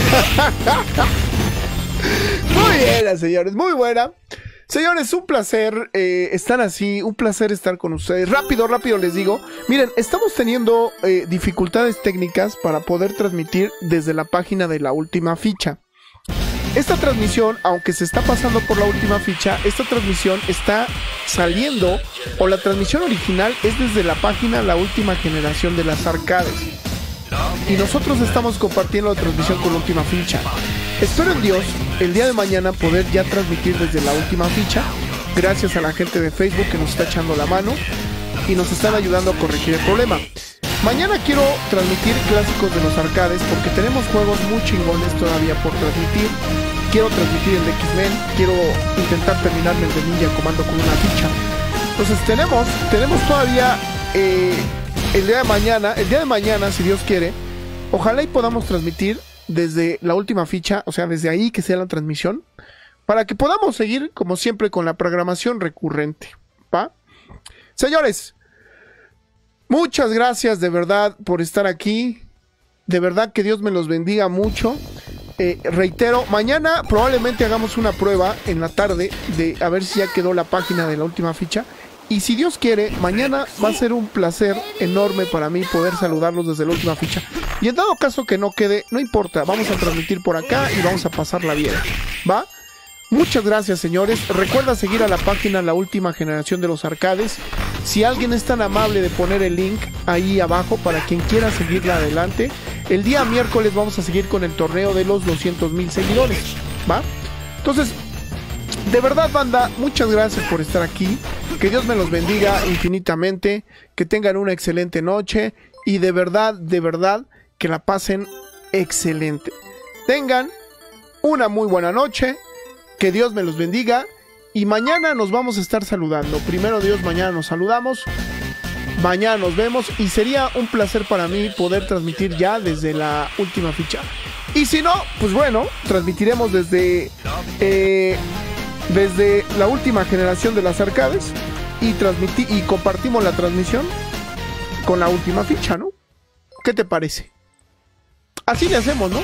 Muy bien, señores. Muy buena. Señores, un placer eh, estar así, un placer estar con ustedes. Rápido, rápido les digo. Miren, estamos teniendo eh, dificultades técnicas para poder transmitir desde la página de La Última Ficha. Esta transmisión, aunque se está pasando por La Última Ficha, esta transmisión está saliendo, o la transmisión original es desde la página La Última Generación de las Arcades. Y nosotros estamos compartiendo la transmisión con La Última Ficha. Espero en Dios el día de mañana poder ya transmitir desde La Última Ficha, gracias a la gente de Facebook que nos está echando la mano y nos están ayudando a corregir el problema. Mañana quiero transmitir clásicos de los arcades porque tenemos juegos muy chingones todavía por transmitir. Quiero transmitir el de X-Men, quiero intentar terminarme el de Ninja Comando con una ficha. Entonces tenemos, tenemos todavía eh, el día de mañana, el día de mañana, si Dios quiere, ojalá y podamos transmitir desde La Última Ficha, o sea, desde ahí que sea la transmisión, para que podamos seguir, como siempre, con la programación recurrente, ¿va? Señores, muchas gracias de verdad por estar aquí, de verdad que Dios me los bendiga mucho. Eh, reitero, mañana probablemente hagamos una prueba en la tarde de a ver si ya quedó la página de La Última Ficha. Y si Dios quiere, mañana va a ser un placer enorme para mí poder saludarlos desde La Última Ficha. Y en dado caso que no quede, no importa, vamos a transmitir por acá y vamos a pasarla bien, ¿va? Muchas gracias, señores. Recuerda seguir a la página La Última Generación de los Arcades. Si alguien es tan amable de poner el link ahí abajo para quien quiera seguirla adelante. El día miércoles vamos a seguir con el torneo de los doscientos mil seguidores, ¿va? Entonces, de verdad, banda, muchas gracias por estar aquí. Que Dios me los bendiga infinitamente. Que tengan una excelente noche. Y de verdad, de verdad, que la pasen excelente. Tengan una muy buena noche. Que Dios me los bendiga. Y mañana nos vamos a estar saludando. Primero Dios, mañana nos saludamos. Mañana nos vemos. Y sería un placer para mí poder transmitir ya desde La Última Ficha. Y si no, pues bueno, transmitiremos desde... Eh, desde La Última Generación de las Arcades. Y, transmití, y compartimos la transmisión con La Última Ficha, ¿no? ¿Qué te parece? Así le hacemos, ¿no?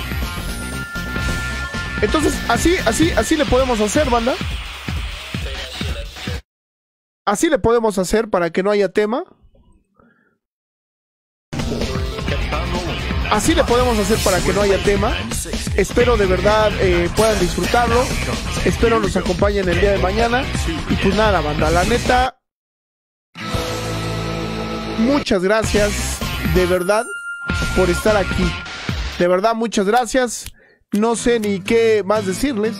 Entonces, así, así, así le podemos hacer, banda. Así le podemos hacer para que no haya tema. Así le podemos hacer para que no haya tema. Espero de verdad eh, puedan disfrutarlo. Espero nos acompañen el día de mañana. Y pues nada, banda, la neta, muchas gracias de verdad por estar aquí. De verdad, muchas gracias. No sé ni qué más decirles.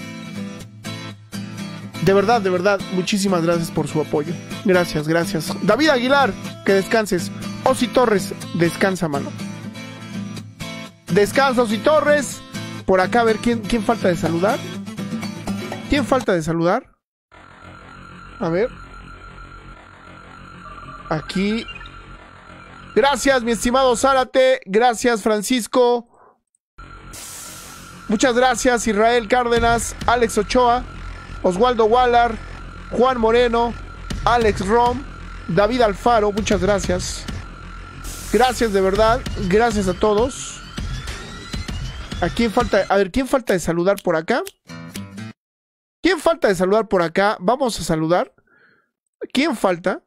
De verdad, de verdad, muchísimas gracias por su apoyo. Gracias, gracias. David Aguilar, que descanses. Osi Torres, descansa, mano. Descansa, Osi Torres. Por acá, a ver, ¿quién, quién falta de saludar? ¿Quién falta de saludar? A ver. Aquí. Gracias, mi estimado Zárate. Gracias, Francisco. Muchas gracias, Israel Cárdenas, Alex Ochoa, Oswaldo Wallar, Juan Moreno, Alex Rom, David Alfaro. Muchas gracias. Gracias de verdad. Gracias a todos. ¿A quién falta? A ver, ¿quién falta de saludar por acá? ¿Quién falta de saludar por acá? Vamos a saludar. ¿Quién falta?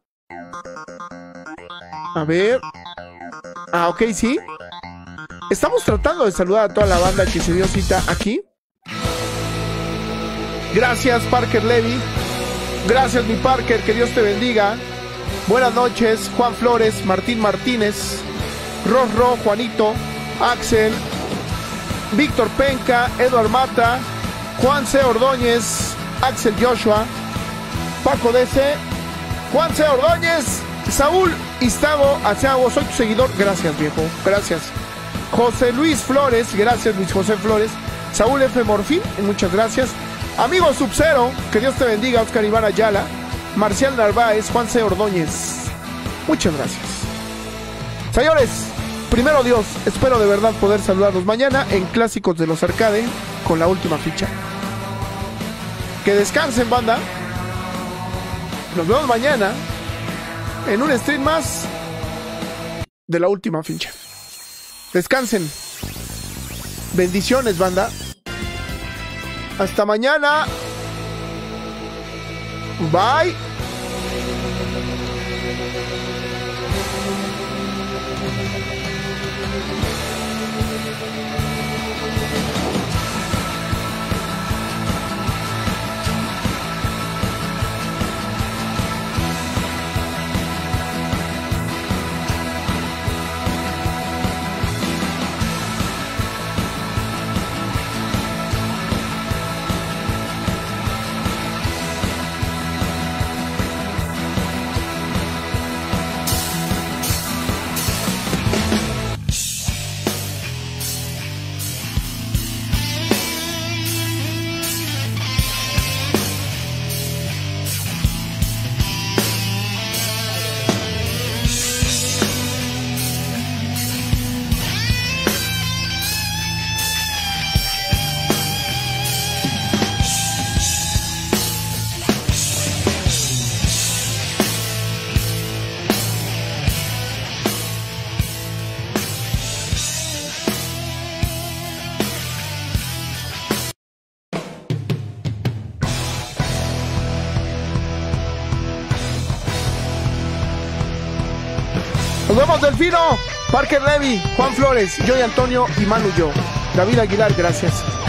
A ver. Ah, ok, sí. Estamos tratando de saludar a toda la banda que se dio cita aquí. Gracias, Parker Levy. Gracias, mi Parker. Que Dios te bendiga. Buenas noches, Juan Flores, Martín Martínez, Rosro, Juanito, Axel, Víctor Penca, Eduard Mata, Juan C. Ordóñez, Axel Joshua, Paco D C, Juan C. Ordóñez, Saúl Istavo Aseago, soy tu seguidor, gracias viejo, gracias. José Luis Flores, gracias Luis José Flores. Saúl F. Morfín, muchas gracias. Amigo Sub-Zero, que Dios te bendiga. Oscar Iván Ayala, Marcial Narváez, Juan C. Ordóñez, muchas gracias. Señores, primero Dios, espero de verdad poder saludarlos mañana en Clásicos de los Arcade con la última ficha. Que descansen, banda. Nos vemos mañana en un stream más de la última ficha. Descansen. Bendiciones, banda. Hasta mañana. Bye. Nos vemos, Delfino, Parker Levy, Juan Flores, Joy Antonio y Manu Yo. David Aguilar, gracias.